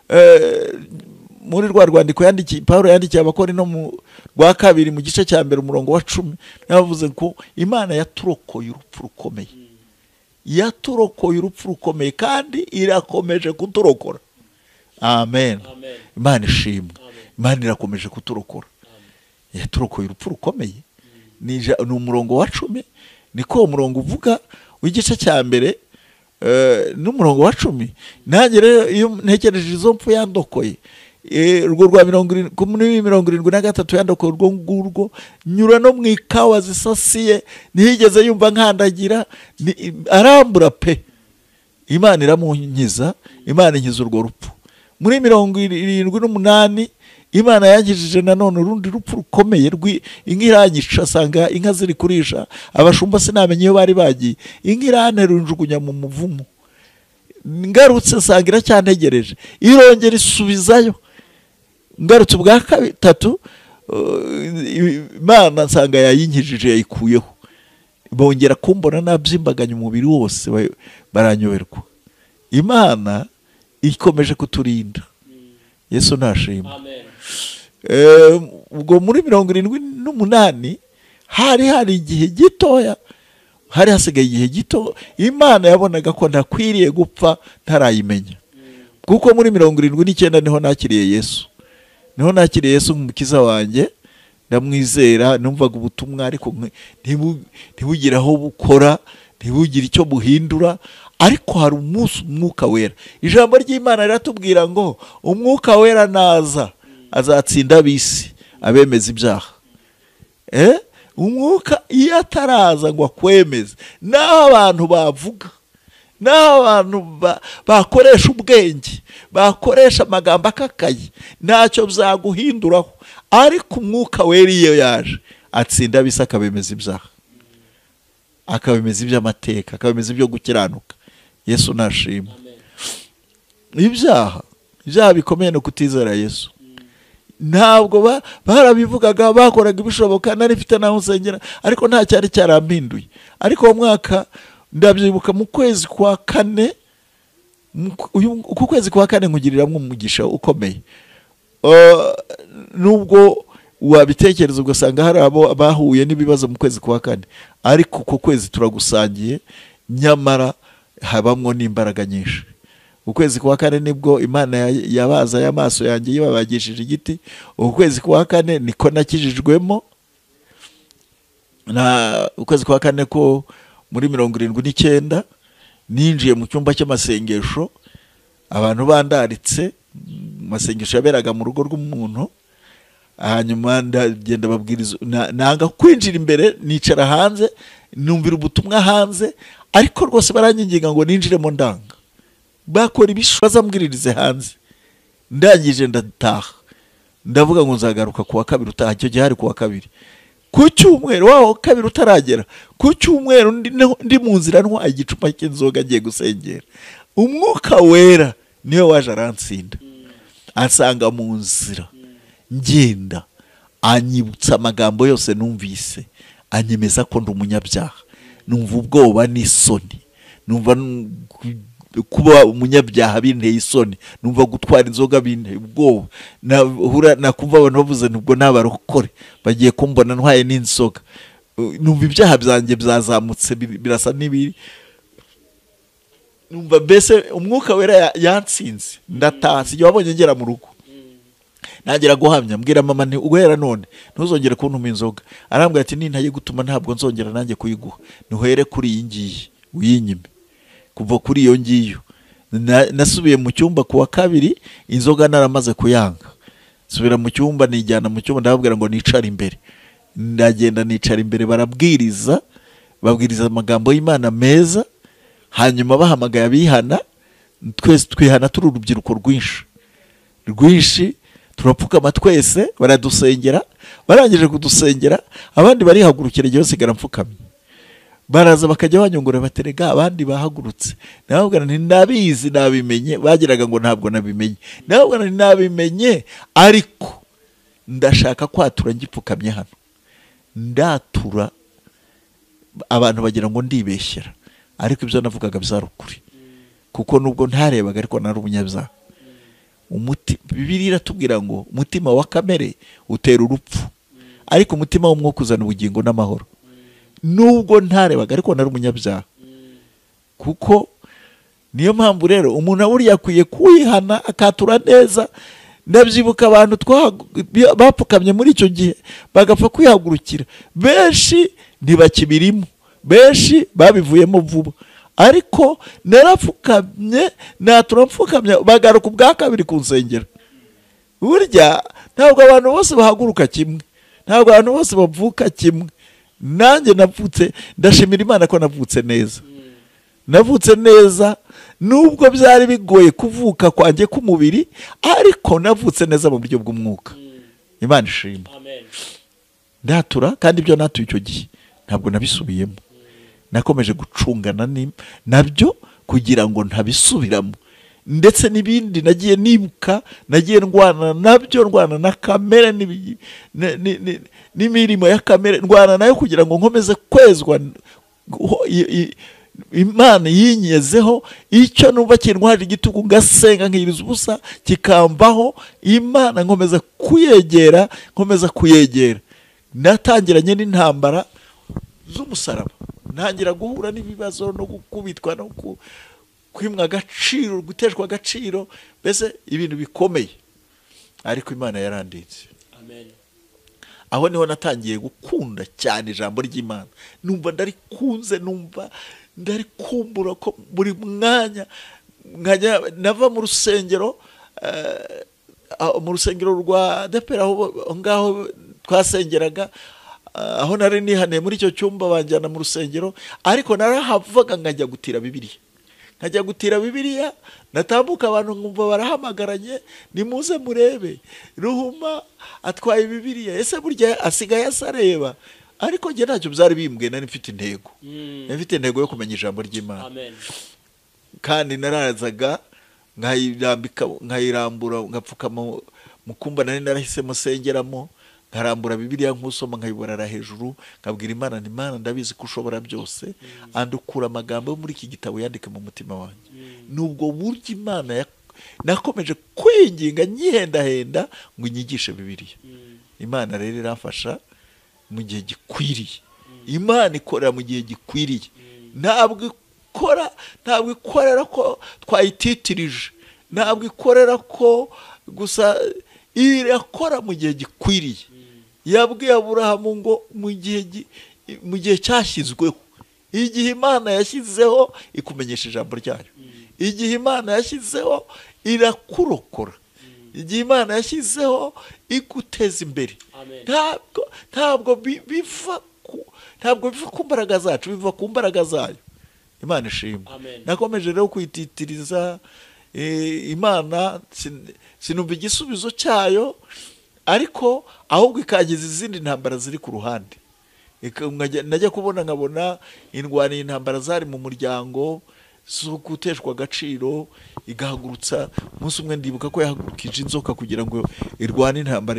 muri rwa rwandiko yandikiye Paulo yandikiye abakori no mu rwa kabiri mu gice cya mbere umurongo wa cumi, yavuze ko Imana yaturokoye urupfu rukomeye, yaturokoye urupfu rukomeye kandi irakomeje kuturokora. Amen. Amen. Imana ishimwe. Imana irakomeje kuturokora. Yaturokoye urupfu rukomeye. Ni ni umurongo wa cumi, niko umurongo uvuga w'igice cya mbere n'umurongo wa cumi. Nanjye rero iyo ntekereje izo mpfu yandokoye, urwo rwa mirongo irindwi na gatatu yandokoye urwo ngurwo, nyura no mu ikawa zisasiye, ntiyigeze yumva nkandagira, arambura pe. Imana iramunkiza, Imana inkiza urwo rupfu. Muri mirongo irindwi n'umunani Imana yangijije nanone urundi rupfu rukomeye, inka iranyica, asanga inka ziri kurisha, abashumba sinamenye iyo bari bagiye, inka iranterunjugunya mu muvumo. Ngarutse nsanga iracyantegereje, irongera isubizayo. Ngarutse ubwa gatatu, Imana nsanga yayinkijije, yayikuyeho. Bongera kumbona nabyimbaganya umubiri wose, baranyoberwa. Imana ikomeje kuturinda. Yesu nashima. Amen. Ubwo muri mirongo irindwi n'umunani hari hari igihe gitoya, hari hasigaye igihe gito, Imana yabonaga ko ntakwiriye gupfa ntarayimenya. Kuko muri mirongo irindwi n'icyenda niho nakiriye Yesu, niho nakiriye Yesu nk'umukiza wanjye, ndamwizera, numvaga ubutumwa ariko ntibugire aho bukora, ntibugire icyo buhindura. Ariko hari umunsi umwuka wera, ijambo ry'Imana riratubwira ngo umwuka wera naza azatsinda abisi abemeza ibyaha. Eh umwuka iyo ataraza ngo akwemeze, naho abantu bavuga, naho abantu bakoresha ubwenge, bakoresha amagambo akakaye, ntacyo byaguhinduraho. Ariko umwuka wera iyo yaje atsinda bisa, akabemeza ibyaha, akabemeza iby'amateka, akabemeza ibyo gukiranuka. Yesu nashimwe. Ibyaha ibyaha bikomeye no kutizera Yesu. Ntabwo barabivugaga, bakoraga ibishoboka, nari mfite naho nsengera, ariko nta cyari cyarampinduye. Ariko uwo mwaka ndabyibuka mu kwezi kwa kane, uku kwezi kwa kane nkugiriramwo umugisha ukomeye. Nubwo wabitekereza ugasanga hari abo bahuye n'ibibazo mu kwezi kwa kane, ariko uko kwezi turagusangiye, nyamara habamwo n'imbaraga nyinshi. Ukwezi kwa kane nibwo Imana yabaza y'amaso yanjye yibabagishije igiti. Ukwezi kwa kane niko nakijijwemo. Na ukwezi kwa kane ko muri mirongo irindwi n'icyenda ninjiye mu cyumba cy'amasengesho, abantu bandaritse, amasengesho yaberaga mu rugo rw'umuntu. Hanyuma ndagenda babwiriza, nanga kwinjira imbere, nicara hanze numvira ubutumwa hanze, ariko rwose baranyinginga ngo ninjiremo ndanga. Bakora ibishoboka mbwiririze hanze. Ndangije ndataha, ndavuga ngo nzagaruka kuwa kabiri utaha. Icyo gihe hari kuwa kabiri, ku cyumweru waho kabiri utaragera, ku cyumweru ndi mu nzira ntwa igicupa cy'inzoga ngiye gusengera. Umwuka wera niwe waje arantsinda, ansanga mu nzira ngenda, anyibutsa amagambo yose numvise, anyemeza ko ndi umunyabyaha. Numva ubwoba n'isoni, numva kuba umunyabyaha binteye isoni, numva gutwara inzoga binteye ubwoba. Nahura nakumva abantu bavuze nubwo n'abarokore bagiye kumbona ntwaye n'inzoga. Numva ibyaha byanjye byazamutse birasa n'ibiri. Numva mbese umwuka wera yantsinze. Ndataha, sijya wabonye ngera mu rugo, nagira guhamya, mbwira mama nti uguhera none ntuzongere kuntuma inzoga. Arambwira ati nintaye gutuma ntabwo nzongera nanjye kuyiguha, nihere kuri iyi ngiyi uyinyime. Kuva kuri iyo ngiyo nasubiye mu cyumba kuwa kabiri, inzoga naramaze kuyanga. Subira mu cyumba, nijyana mu cyumba, ndababwira ngo nicare imbere. Ndagenda nicara imbere, barabwiriza, babwiriza amagambo y'Imana meza. Hanyuma bahamagaye abihana, twese twihana turi urubyiruko rwinshi rwinshi, turapfukama twese, baradusengera. Barangije kudusengera, abandi barihagurukira, igihe sigara mfukamye. Baraza bakajya banyungura baterega, abandi bahagurutse. Nababwira nti nabizi, nabimenye. Bagiraga ngo ntabwo nabimenye. Nababwira nti nabimenye, ariko ndashaka kwatura ngipfukamye hano. Ndatura, abantu bagira ngo ndibeshyera, ariko ibyo navugaga byari ukuri, kuko nubwo ntarebaga ariko nari umunyabyaha. Umuti Bibiliya iratubwira ngo umutima wa kamere utera urupfu, ariko umutima w'umwuka uzana ubugingo n'amahoro. Nubwo ntarebaga ariko nari umunyabyaha. Kuko niyo mpamvu rero umuntu aburiya akwiye kwihana akatura neza. Ndabyibuka abantu bapfukamye muri icyo gihe bagapfa kwihagurukira, benshi ntibakibirimo, benshi babivuyemo vuba. Ariko narapfukamye, natura mfukamye, bagaruka ubwa kabiri kunsengera. Burya ntabwo abantu bose bahaguruka kimwe, ntabwo abantu bose bavuka kimwe. Nanjye navutse, ndashimira Imana ko navutse neza. Navutse neza nubwo byari bigoye kuvuka kwanjye k'umubiri, ariko navutse neza mu buryo bw'umwuka. Imana ishimwe. Amen. Ndatura, kandi ibyo natuye icyo gihe ntabwo nabisubiyemo. Nakomeje gucungana nabyo kugira ngo ntabisubiramo. Ndetse n'ibindi nagiye nibuka, nagiye ndwana nabyo, ndwana na kamere n'imirimo ya kamere, ndwana nayo kugira ngo nkomeze kwezwa. Imana yinyezeho, icyo numva kintwaje igitugu ngasenga nkiriza ubusa kikambaho, Imana nkomeza kuyegera, nkomeza kuyegera. Natangiranye n'intambara z'umusaraba, ntangira guhura n'ibibazo no gukubitwa no kwimwa agaciro, guteshwa agaciro, mbese ibintu bikomeye, ariko Imana yaranditse. Amen. Aho niho natangiye gukunda cyane ijambo ry'Imana. Numva ndari kunze, numva ndari kumbura ko buri mwanya nkajya nava mu rusengero, mu rusengero rwa Depera aho ngaho twasengeraga, aho nari nihaniye muri icyo cyumba banjyana mu rusengero, ariko narahavaga nkajya gutira Bibiliya nkajya gutira Bibiliya natambuka abantu nkumva barahamagaranye, nimuze murebe Ruhuma atwaye Bibiliya, ese burya asigaye asareba. Ariko njye ntacyo byari bimbwe, nari mfite intego nari mfite intego yo kumenya ijambo ry'Imana. Amen. Kandi narazaga nkayirambika nkayirambura ngapfukama mu kumba nari narahisemo sengeramo, nkarambura Bibiliya nkusoma nkayiborara hejuru, nkabwira Imana nti Imana ndabizi ko ushobora byose, andukura amagambo yo muri iki gitabo yandike mu mutima wanjye. Nubwo buryo Imana nakomeje kwinginga nyihendahenda ngo inyigishe Bibiliya. Imana rero iramfasha mu gihe gikwiriye. Imana ikorera mu gihe gikwiriye, ntabwo ikora ntabwo ikorera ko twayititirije, ntabwo ikorera ko gusa, irakora mu gihe gikwiriye. Yabwiye Aburahamu ngo mu gihe mu gihe cyashyizweho, igihe Imana yashyizeho ikumenyesha ijambo ryayo, igihe Imana yashyizeho irakurokora, igihe Imana yashyizeho iguteza imbere. Ntabwo ntabwo biva ntabwo biva ku mbaraga zacu, biva ku mbaraga zayo. Imana ishimwe. Nakomeje rero kwititiriza Imana, sinumva igisubizo cyayo, ariko ahubwo ikagiza izindi ntambara ziri ku ruhande. Najya kubona nkabona indwara y'intambara zari mu muryango zo guteshwa agaciro, igahagurutsa. Umunsi umwe ndibuka ko yahagurukije inzoka kugira ngo irwane intambara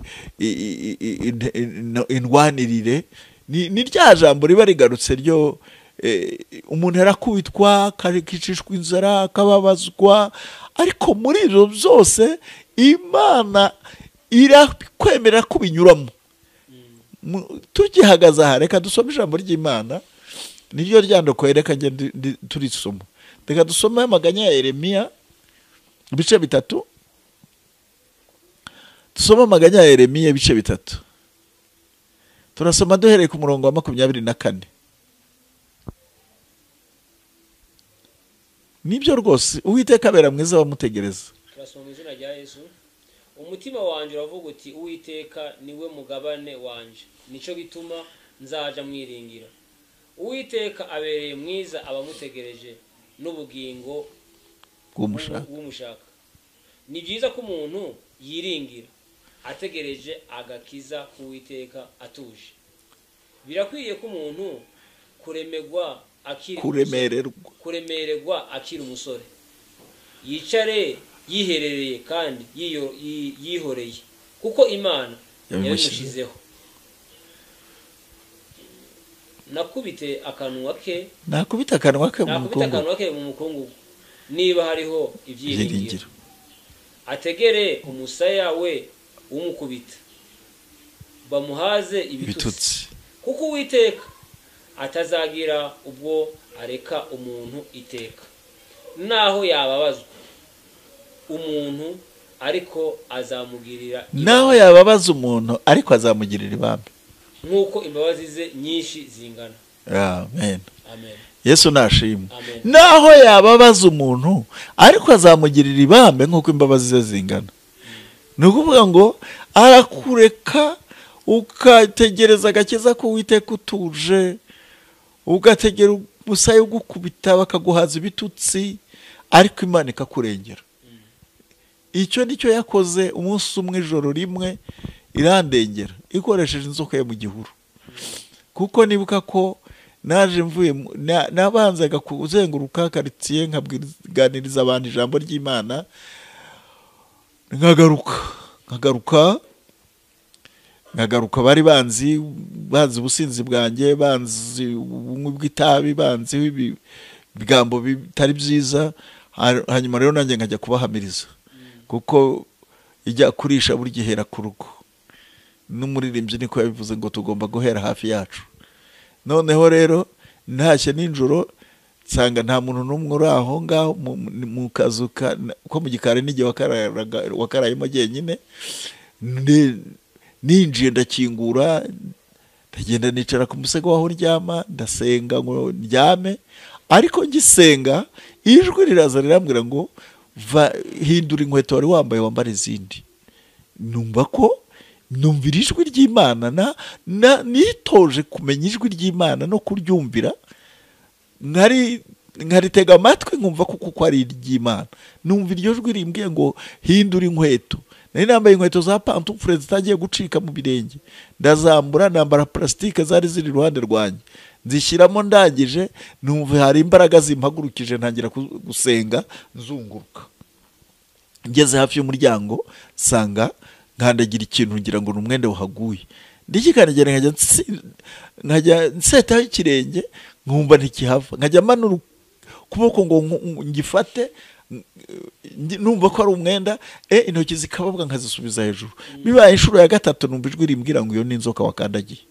indwanirire. Ni rya jambo riba rigarutse ryo umuntu yarakubitwa akicishwa inzara akababazwa, ariko muri ibyo byose Imana irakwemerera ko binyuramo. Tugihagaze aha, reka dusome ijambo ry'Imana, niryo ryandokoye, reka njye turisoma. Reka dusome amaganya ya Yeremiya ibice bitatu. Dusome amaganya ya Yeremiya ibice bitatu. Turasoma duhereye ku murongo wa makumyabiri na kane. Nibyo rwose, Uwiteka abera mwiza bamutegereza. Turasoma mu izina rya Yesu. Umutima wanje uravuga uti Uwiteka niwe mugabane wanje, nico gituma nzaja mwiringira. Uwiteka abereye mwiza abamutegereje n'ubugingo bw'umushaka. Ni byiza ko umuntu yiringira ategereje agakiza k'Uwiteka atuje. Birakwiriye ko umuntu kuremegwa akiri kuremererwa kuremererwa akiri umusore, yicare yiherereye kandi yihoreye, kuko Imana yabimushizeho. Nakubite akanwa ke nakubita akanwa ke mu mukungugu, niba hariho ibyiringiro. Ategere umusaya we umukubita, bamuhaze ibitutsi, kuko Uwiteka atazagira ubwo areka umuntu iteka, naho yababazwa umuntu ariko azamugirira naho yababaza umuntu ariko azamugirira ibambe, nkuko imbabazi ze nyinshi zingana. Amen. Amen. Yesu nashimwe. Naho yababaza umuntu ariko azamugirira ibambe nkuko imbabazi ze zingana. Ni ukuvuga ngo arakureka ukategereza agakiza ko Uwiteka utuje, ugategera umusaya ugukubita bakaguhaza ibitutsi, ariko Imana ikakurengera. Icyo nicyo yakoze umunsi umwe, ijoro rimwe irandengera ikoresheje inzoka yo mu gihuru. Kuko nibuka ko naje mvuye nabanzaga kuzenguruka karitsiye nkabwiriza abantu ijambo ry'Imana, nkagaruka nkagaruka nkagaruka bari banzi banzi ubusinzi bwanjye, banzi ubumwe bw'itabi, banzi ibigambo bitari byiza. Hanyuma rero nanjye nkajya kubahamiriza, kuko ijya kurisha buri gihera ku rugo. N'umuririmbyi niko yabivuze ngo tugomba guhera hafi yacu. Noneho rero ntashye ninjoro nsanga nta muntu n'umwe uri aho ngaho mu kazu ko mu gikari, n'igihe wakarayemo jyenyine. Ninjiye ndakingura, ndagenda nicara ku musego waho ndyama, ndasenga ngo ndyame. Ariko ngisenga ijwi riraza rirambwira ngo va hindura inkweto wari wambaye wambara izindi. Numva ko numvira ijwi ry'Imana na, na nitoje kumenya ijwi ry'Imana no kuryumvira nkari nkaritega amatwi nkumva kuko ko ari iry'Imana. Numva iryo jwi rimbwiye ngo hindura inkweto. Nari nambaye inkweto za pantufure zitagiye gucika mu birenge, ndazambura nambara plastique zari ziri iruhande rwanjye, nzishyiramo ndangije numva hari imbaraga zimpagurukije ntangira gusenga nzunguruka. Ngeze hafi y'umuryango sanga nkandagira ikintu ngira ngo numwende uhaguye, ndikikanegera nkajya nkajya nsetaho ikirenge nkumva ntikihava, nkajya manura kuboko ngo ngifate numva ko ari umwenda eh intoki zikababwa nkazisubiza hejuru. Bibaye inshuro ya gatatu numva ijwi rimbwira ngo iyo ni inzoka wakandagiye.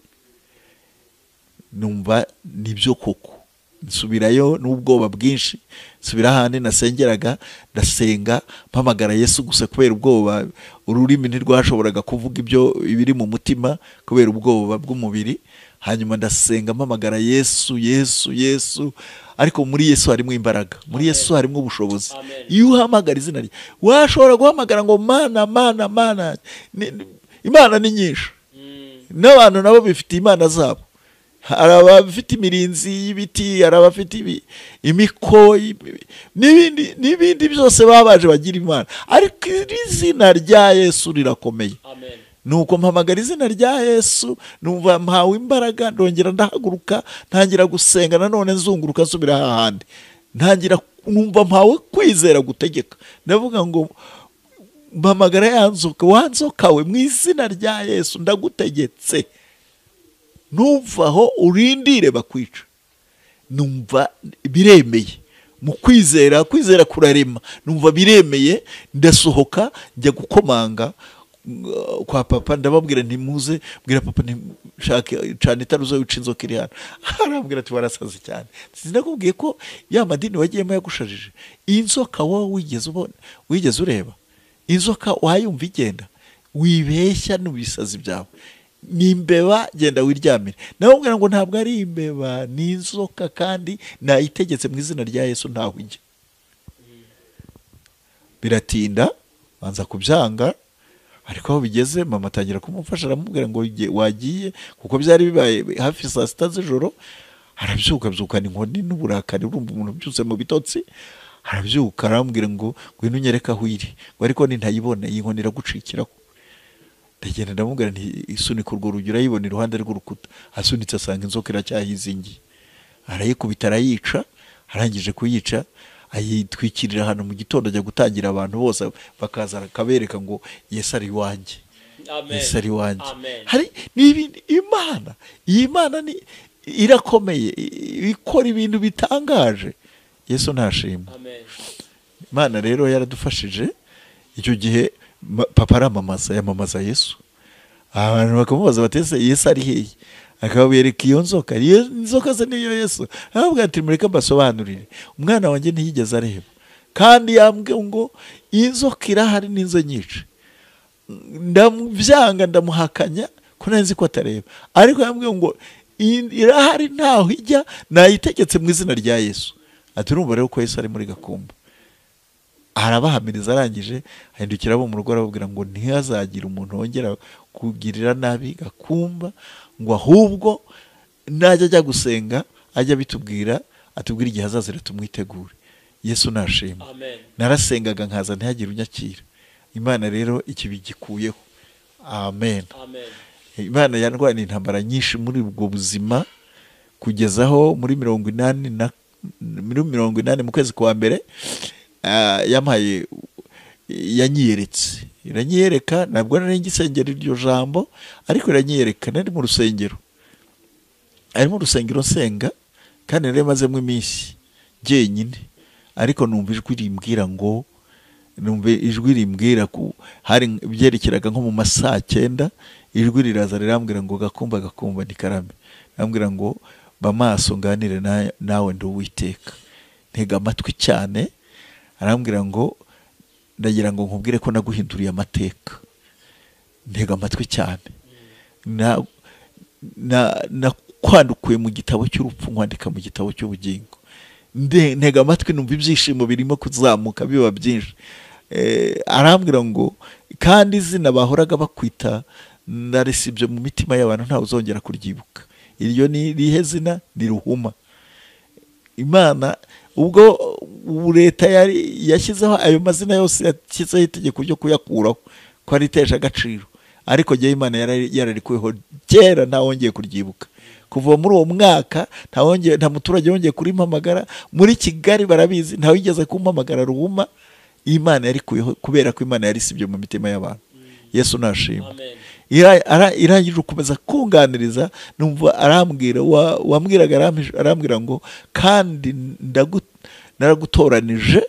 Numva nibyo koko, nsubirayo n'ubwoba bwinshi, nsubira handi nasengeraga, ndasenga mpamagara Yesu gusa kubera ubwoba, ururimi ntirwashoboraga kuvuga ibyo ibiri mu mutima kubera ubwoba bw'umubiri. Hanyuma ndasenga mpamagara Yesu Yesu Yesu, ariko muri Yesu harimo imbaraga, muri Yesu harimo ubushobozi. Iyo uhamagara izina rye washobora guhamagara ngo mana mana mana. Imana ni nyinshi, n'abantu nabo bifite imana zabo. Hari abafite imirinzi y'ibiti, hari abafite imiko n'ibindi n'ibindi byose babaje bagira imana, ariko izina rya Yesu rirakomeye. Nuko mpamagara izina rya Yesu, numva mpawe imbaraga, ndongera ndahaguruka ntangira gusenga nanone nzunguruka nsubira hahandi, ntangira numva mpawe kwizera gutegeka. Ndavuga ngo mpamagara yanzoka, wanzokawe mu izina rya Yesu ndagutegetse, nuvaho urindire bakwica. Numva biremeye mu kwizera, kwizera kurarema. Numva biremeye, ndasohoka njya gukomanga kwa papa, ndababwira nti muze, bwira papa nti shake cyane itaruzo wica inzoka iri hano. Arambwira ati warasaze cyane, sinakubwiye ko ya madini wagiyemo yagushajije. Inzoka wowe wigeze ubona, wigeze ureba inzoka wayumva igenda? Wibeshya n'ubisazi byawe, ni imbeba, genda wiryamire. Nababwira ngo ntabwo ari imbeba, ni inzoka, kandi nayitegetse mu izina rya Yesu ntaho ijya. Biratinda banza kubyanga, ariko aho bigeze mama atangira kumufasha, aramubwira ngo wagiye, kuko byari bibaye hafi saa sita z'ijoro. Arabyuka byukana inkoni n'uburakari, urumva umuntu byutse mu bitotsi. Arabyuka aramubwira ngo ngwino unyereka aho iri, ngo ariko ntayibona, iyi nkoni iragucikiraho. Ndagenda ndamubwira nti isunika urwo rugi urayibona iruhande rw'urukuta. Asunitse asanga inzoka iracyahizingiye, arayikubita arayica. Arangije kuyica ayitwikirira hano, mu gitondo ajya gutangira abantu bose bakaza akabereka ngo Yesu ari wanjye, Yesu ari wanjye. Hari n'ibindi Imana, iyi Imana ni irakomeye, ikora ibintu bitangaje. Yesu ntashimwe. Imana rero yaradufashije. Icyo gihe papa aramamaza, yamamaza Yesu. Abantu bakamubaza batese Yesu ari hehe, akabereka iyo nzoka. Iyo nzoka ze niyo Yesu. Aravuga ati mureka mbasobanurire, umwana wanjye ntiyigeze areba, kandi yambwiye ngo inzoka irahari n'inzo nyinshi. Ndamubyanga, ndamuhakanya ko nzi ko atareba, ariko yambwiye ngo irahari ntaho ijya, nayitegetse mu izina rya Yesu. Ati urumva rero ko Yesu ari muri Gakumba. Arabahamiriza, arangije ahindukira abo mu rugo arababwira ngo ntihazagira umuntu wongera kugirira nabi Gakumba, ngo ahubwo najya ajya gusenga ajya bitubwira, atubwira igihe azazira tumwitegure. Yesu nashima. Narasengaga nkaza ntihagire unyakira. Imana rero iki bigikuyeho. Amen. Imana yarwanye intambara nyinshi muri ubwo buzima, kugezaho muri mirongo inani na mirongo inani mu kwezi kwa mbere yampaye, yanyiyeretse. Iranyiyereka, ntabwo nari ngisengera iryo jambo, ariko iranyiyereka. Nari mu rusengero, ari mu rusengero nsenga, kandi nari mazemo iminsi jyenyine, ariko numva ijwi rimbwira ngo, numva ijwi rimbwira ko hari byerekeraga nko mu masaa cyenda. Ijwi riraza rirambwira ngo Gakumba, Gakumba ni karame. Arambwira ngo ba maso nganire nawe ndi Uwiteka. Ntega amatwi cyane. Arambwira ngo ndagira ngo nkubwire ko naguhinduriye amateka. Ntega amatwi cyane. Na na kwandukuye mu gitabo cy'urupfu nkwandika mu gitabo cy'ubugingo. Ntega amatwi numva ibyishimo birimo kuzamuka biba byinshi. Arambwira ngo kandi izina bahoraga bakwita narisibye mu mitima y'abantu ntawe uzongera kuryibuka. Iryo ni rihe zina? Ni ruhuma. Imana ubwo ubu leta yari yashyizeho ayo mazina yose, yashyizeho itegeko ryo kuyakuraho ko aritesha agaciro, ariko jye Imana yararikuyeho kera ntawongeye kuryibuka. Kuva muri uwo mwaka ntawongeye, nta muturage wongeye kurimpamagara. Muri Kigali barabizi ntawigeze kumpamagara ruhuma. Imana yarikuyeho kubera ko Imana yarisibye mu mitima y'abantu. Yesu nashimwe. Irangije ukomeza kunganiriza, numva arambwira, wambwiraga arambwira ngo kandi naragutoranije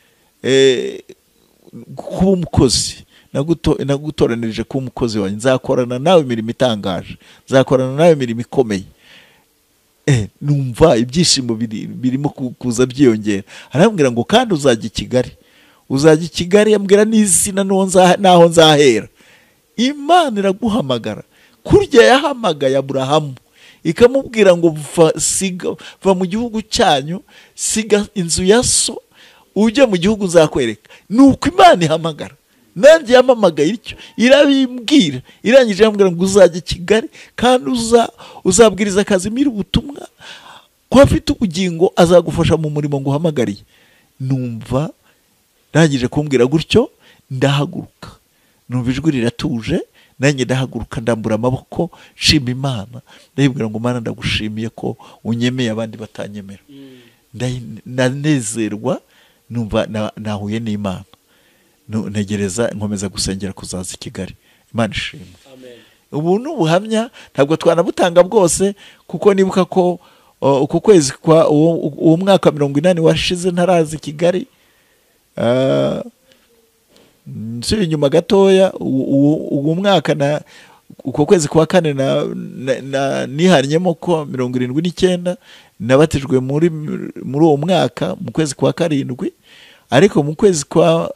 kuba umukozi, nagutoranirije kuba umukozi wanjye, nzakorana nawe imirimo itangaje, nzakorana nawe imirimo ikomeye. Numva ibyishimo birimo kuza byiyongera. Arambwira ngo kandi uzajya i Kigali, uzajya i Kigali, yambwira n'izina naho nzahera. Imana iraguhamagara kurya yahamagaye Aburahamu ikamubwira ngo siga, va mu gihugu cyanyu, siga inzu ya so, ujye mu gihugu uzakwereka. Nuko Imana ihamagara, nanjye yamamagaye ityo, irabimbwira. Irangije yambwira ngo uzajya i Kigali kandi uza uzabwiriza Kazimira ubutumwa ko afite ubugingo, azagufasha mu murimo ngo uhamagariye. Numva rangije kumbwira gutyo, ndahaguruka. Numva ijwi riratuje, nanjye ndahaguruka, ndambura amaboko, nshima Imana, ndayibwira ngo Mana ndagushimiye ko unyemeye abandi batanyemera. Ndanezerwa, numva nahuye n'Imana. Ntegereza nkomeza gusengera kuzaza i Kigali. Imana ishimwe. Ubu n'ubuhamya ntabwo twanabutanga bwose, kuko nibuka ko uku kwezi kwa uwo mwaka mirongo inani washize ntarazi i Kigali. Nsubira inyuma gatoya, uwo mwaka na uko kwezi kwa kane na niharnyemo ko mirongo irindwi n'icyenda nabatijwe muri muri uwo mwaka mu kwezi kwa karindwi. Ariko mu kwezi kwa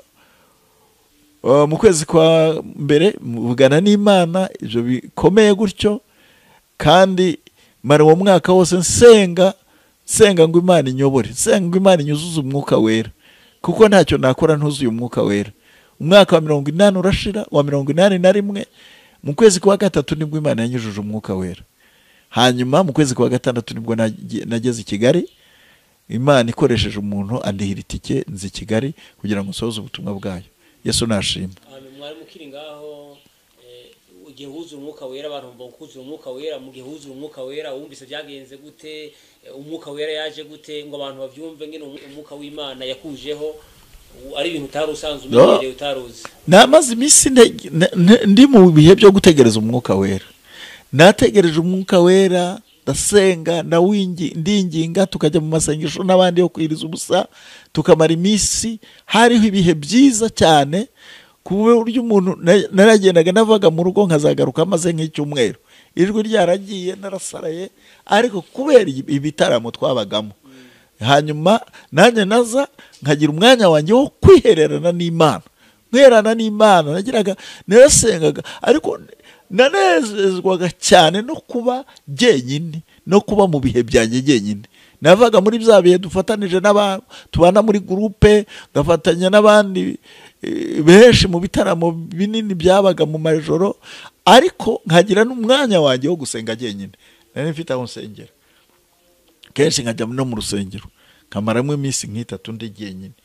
mu kwezi kwa mbere mvugana n'Imana ibyo bikomeye gutyo, kandi mara uwo mwaka wose nsenga nsenga ngo Imana inyobore, nsenga ngo Imana inyuzuze umwuka wera, kuko ntacyo nakora ntuzuye umwuka wera. Umwaka wa mirongo inani urashira, wa mirongo inani na rimwe, mu kwezi kwa gatatu nibwo Imana yanyujuje umwuka wera. Hanyuma mu kwezi kwa gatandatu nibwo nageze i Kigali. Imana ikoresheje umuntu andihira itike nzi Kigali kugira ngo nsohoze ubutumwa bwayo. Yesu nashimwe. Amen. Mwari mukiri ngaho ugiye huzura umwuka wera, abantu bumva kuzura umwuka wera, mu gihe huzura umwuka wera wumvise byagenze gute, umwuka wera yaje gute, ngo abantu bavyumve ngene umwuka w'Imana yakujeho ari ibintu utari usanzwe umenyereye utaruzi. Namaze iminsi ndi mu bihe byo gutegereza umwuka wera. Nategereje umwuka wera, ndasenga na wingi ndinginga, tukajya mu masengesho n'abandi yo kwiriza ubusa, tukamara iminsi. Hariho ibihe byiza cyane ku buryo umuntu naragendaga navaga mu rugo nkazagaruka amaze nk'icyumweru, ijwi ryaragiye narasaraye, ariko kubera ibitaramo twabagamo. Hanyuma nanjye naza nkagira umwanya wanjye wo kwihererana n'Imana, nkwerana n'Imana. Nagiraga narasengaga, ariko nanezezwaga cyane no kuba jyenyine, no kuba mu bihe byanjye jyenyine. Navaga muri bya bihe dufatanije n'abantu tubana muri groupe, gafatanya n'abandi benshi mu bitaramo binini byabaga mu majoro, ariko nkagira n'umwanya wanjye wo gusenga jyenyine. Nari mfite aho nsengera, kenshi nkajya no mu rusengero kamaramo iminsi nk'itatu ndi jyenyine.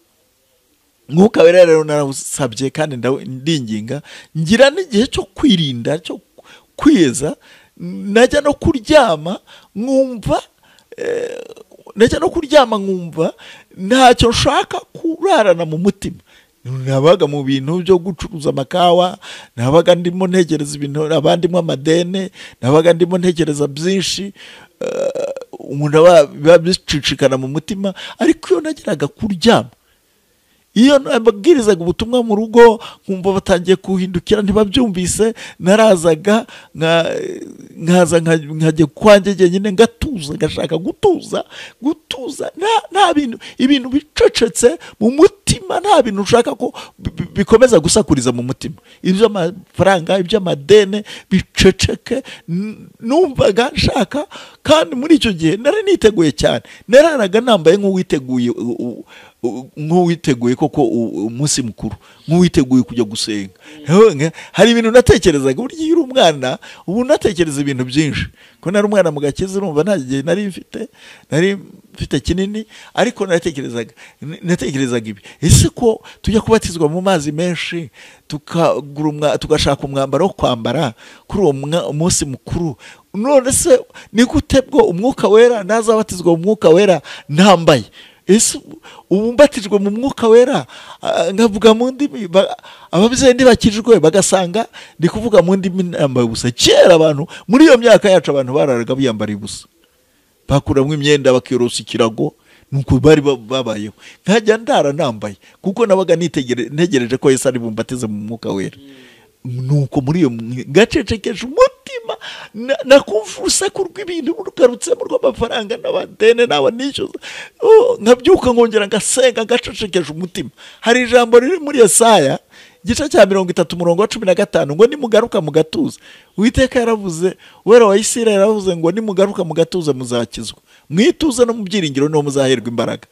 Mwuka wera rero narabusabye kandi ndinginga, ngira n'igihe cyo kwirinda, cyo kwiyeza. Najya no kuryama nkumva najya no kuryama nkumva ntacyo nshaka kurarana mu mutima. Nabaga mu bintu byo gucuruza amakawa, nabaga ndimo ntegereza ibintu abandimo amadene, nabaga ndimo ntegereza byinshi, umuntu babicicikana mu mutima. Ariko iyo nagiraga kuryama, iyo nababwirizaga ubutumwa mu rugo nkumva batangiye kuhindukira ntibabyumvise, narazaga nkaza nkajya kwanjye jyenyine ngatuza, ngashaka gutuza gutuza nta bintu, ibintu bicecetse mu mutima, nta bintu ushaka ko bikomeza gusakuriza mu mutima. Iby'amafaranga, iby'amadene biceceke, numvaga nshaka. Kandi muri icyo gihe nari niteguye cyane, nararaga nambaye nk'uwiteguye nk'uwiteguye koko umunsi mukuru, nk'uwiteguye kujya gusenga. Hari ibintu natekerezaga, burya iyo uri umwana ubu natekereza ibintu byinshi, ko nari umwana mu gakiza urumva nta gihe nari mfite nari mfite kinini, ariko natekerezaga natekerezaga ibi, ese ko tujya kubatizwa mu mazi menshi, tukagura tugashaka umwambaro wo kwambara kuri uwo munsi mukuru, none se ni gute bwo umwuka wera nazabatizwa mu mwuka wera ntambaye? Ese ubu mbatijwe mu mwuka wera ngavuga mu ndimi, ababyeyi ntibakijwe bagasanga ndi kuvuga mu ndimi nambaye ubusa. Kera abantu muri iyo myaka yacu abantu bararaga biyambara ubusa, bakuramo imyenda bakiyorosa ikirago, nuko bari babayeho. Nkajya ndara nambaye kuko nabaga nitegereje ko Yesu ari bumbatize mu mwuka wera. Nuko muri iyo gacecekeje umutima nakumva urusaku rw'ibintu rugarutsemo rw'amafaranga n'abadene n'abanishyuza, nkabyuka nkongera ngasenga gacecekeje umutima. Hari ijambo riri muri Yesaya igice cya mirongo itatu umurongo wa cumi na gatanu ngo nimugaruka mu gatuza, Uwiteka yaravuze, Uwera wa Isirayeli yaravuze ngo nimugaruka mu gatuza muzakizwa, mwituze no mu byiringiro niho muzaherwa imbaraga.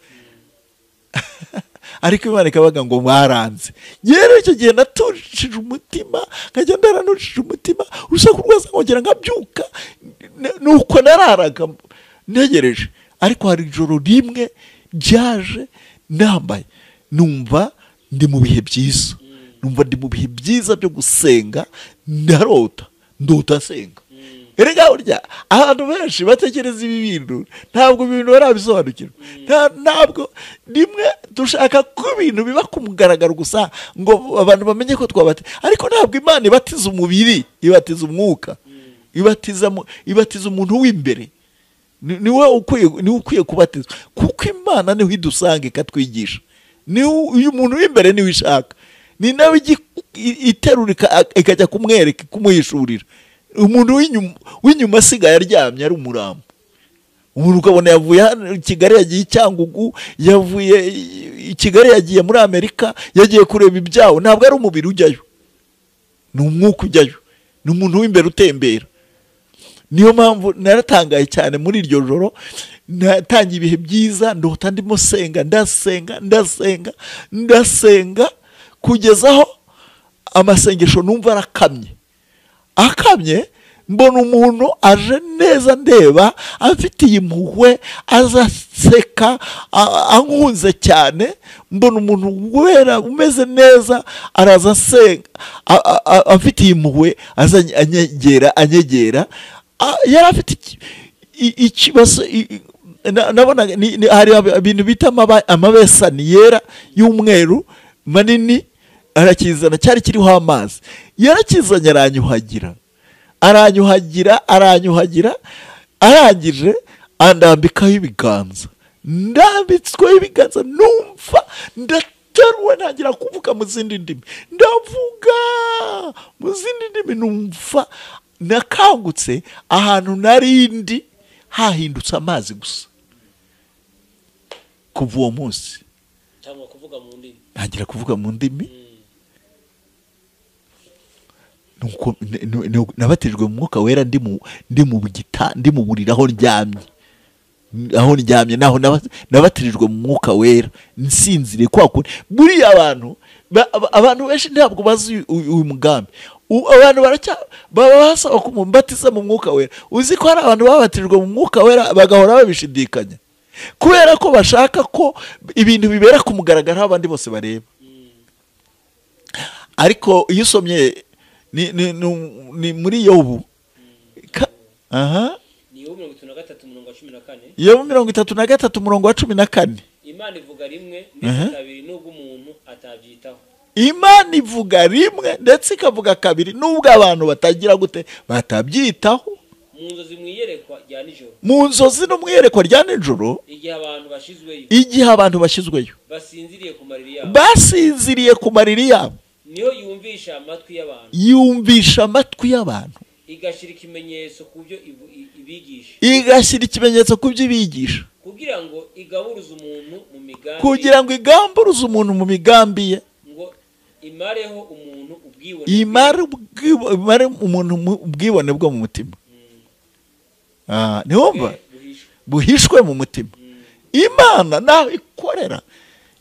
Ariko Imana ikabaga ngo mwaranze. Yero icyo gihe natujije umutima, nkajya ndaranujije umutima, urusaku rwose nkongera nkabyuka, nuko nararaga ntegereje. Ariko hari ijoro rimwe ryaje nambaye, numva ndi mu bihe byiza, numva ndi mu bihe byiza byo gusenga, ndarota ndota senga. Erega urya abantu benshi batekereza ibi bintu, ntabwo ibintu barabisobanukirwa. Ntabwo rimwe dushaka ko ibintu biba ku mugaragaro gusa ngo abantu bamenye ko twabate, ariko ntabwo Imana ibatiza umubiri, ibatiza umwuka, ibatiza ibatiza umuntu w'imbere. Niwe ukwiye niwe ukwiye kubatizwa, kuko Imana niho idusanga ikatwigisha. Ni uyu muntu w'imbere niwe ishaka, ni nawe iterurika ikajya kumwereka kumuhishurira. Umuntu w'inyuma asigaye aryamye ari umurambo. Umuntu ukabona yavuye i Kigali yagiye Cyangugu, yavuye i Kigali yagiye muri Amerika, yagiye kureba ibyawo, ntabwo ari umubiri ujyayo, ni umwuka ujyayo, ni umuntu w'imbere utembera. Niyo mpamvu naratangaye cyane muri iryo joro, natangiye ibihe byiza, ndota ndimo senga, ndasenga ndasenga ndasenga kugezaho amasengesho numva arakamye akamye mbona umuntu aje neza ndeba, afitiye impuhwe, azaseka, ankunze cyane. Mbona umuntu wera umeze neza araza senga, afitiye impuhwe, azanye anyegera anyegera. Yari afite ikibazo, nabona hari ibintu bita amabesani yera y'umweru manini, arakizana cyari kiriho amazi, yarakizanye aranyuhagira aranyuhagira aranyuhagira arangije andambikaho ibiganza, ndambitsweho ibiganza, numva ndateruwe, ntangira kuvuga mu zindi ndimi, ndavuga mu zindi ndimi, numva nakangutse ahantu narindi hahindutse amazi gusa. Kuva uwo munsi cyangwa kuvuga mu ndimi, ntangira kuvuga mu ndimi. Nuko nabatijwe mu mwuka wera ndi mu ndi mu bugita ndi mu burira aho ndyamye, aho ndyamye naho nabatirijwe mu mwuka wera, nsinzire kwa kuri. Buri abantu abantu benshi ntabwo bazi uyu mugambi, abantu baracya babasaba kumubatiza mu mwuka wera. Uzi ko hari abantu babatirijwe mu mwuka wera bagahora babishidikanya, kubera ko bashaka ko ibintu bibera ku mugaragaro abandi bose bareba. Ariko iyo usomye ni ni ni muri Yobu, aha, ni Yobu mirongo itatu na gatatu umurongo wa cumi na kane, Yobu mirongo itatu na gatatu umurongo wa cumi na kane. Imana ivuga rimwe ndetse kabiri nubwo umuntu atabyitaho. Imana ivuga rimwe ndetse ikavuga kabiri nubwo abantu batagira gute batabyitaho. Mu nzozi mwiyerekwa rya nijoro, mu nzozi no mwiyerekwa rya nijoro, igihe abantu bashizweyo igihe abantu bashizweyo basinziriye ku mariri yabo basinziriye ku mariri yabo, niyo yumvisha amatwi y'abantu yumvisha amatwi y'abantu, igashira ikimenyetso ku byo ibigisha igashira ikimenyetso ku byo ibigisha, kugira ngo igaburuze umuntu mu migambi kugira ngo igamburuze umuntu mu migambi ye, ngo imareho umuntu ubwibone imare imare umuntu ubwibone bwo mu mutima. Ah, niwumva buhishwe mu mutima. Imana naho ikorera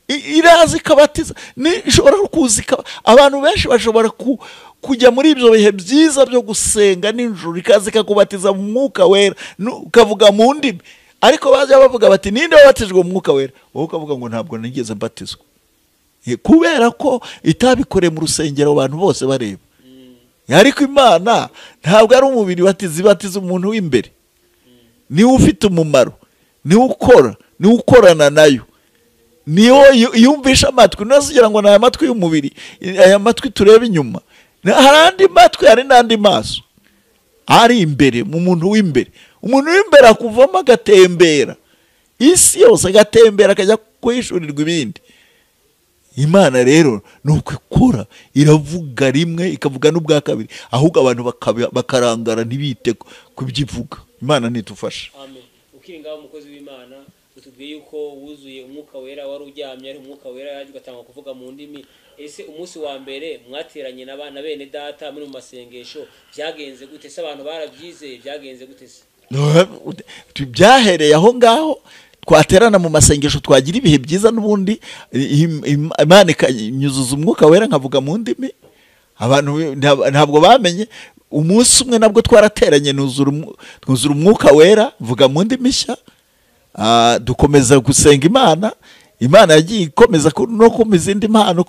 iraza ikabatiza, ishobora kuza abantu benshi bashobora ku kujya muri ibyo bihe byiza byo gusenga n'ijuru, ikaza ikakubatiza mu mwuka wera, ukavuga mu ndimi, ariko baza bavuga bati ninde wabatijwe mu mwuka wera, wowe ukavuga ngo ntabwo nigeze mbatizwa, kubera ko itabikoreye mu rusengero abantu bose bareba. Ariko Imana ntabwo ari umubiri batiza, ibatiza umuntu w'imbere, niwe ufite umumaro, niwe ukora, niwe ukorana nayo, niyo yumvisha amatwi. Ntuzigira ngo ni aya matwi y'umubiri, aya matwi tureba inyuma, hari andi matwi, hari n'andi maso ari imbere mu muntu w'imbere. Umuntu w'imbere akuvamo agatembera isi yose, agatembera akajya kuhishurirwa ibindi. Imana rero nuko ikora, iravuga rimwe ikavuga n'ubwa kabiri, ahubwo abantu bakarangara ntibite kubyivuga. Imana nitufasha. Amen. Ukiri ngaho umukozi w'Imana, utubwiye yuko wuzuye umwuka wera, wari uryamye ari umwuka wera yaje ugatanga kuvuga mu ndimi. Ese umunsi wa mbere mwateranye n'abana bene data muri mu masengesho byagenze gute? Se abantu barabyizeye byagenze gute se? Byahereye aho ngaho, twaterana mu masengesho, twagira ibihe byiza, n'ubundi Imana ikanyuzuza umwuka wera nkavuga mu ndimi. Abantu ntabwo bamenye. Umunsi umwe nabwo twarateranye, nuzura umwuka wera, mvuga mu ndimi nshya, dukomeza gusenga Imana. Imana yagiye ikomeza no kumpa izindi mpano,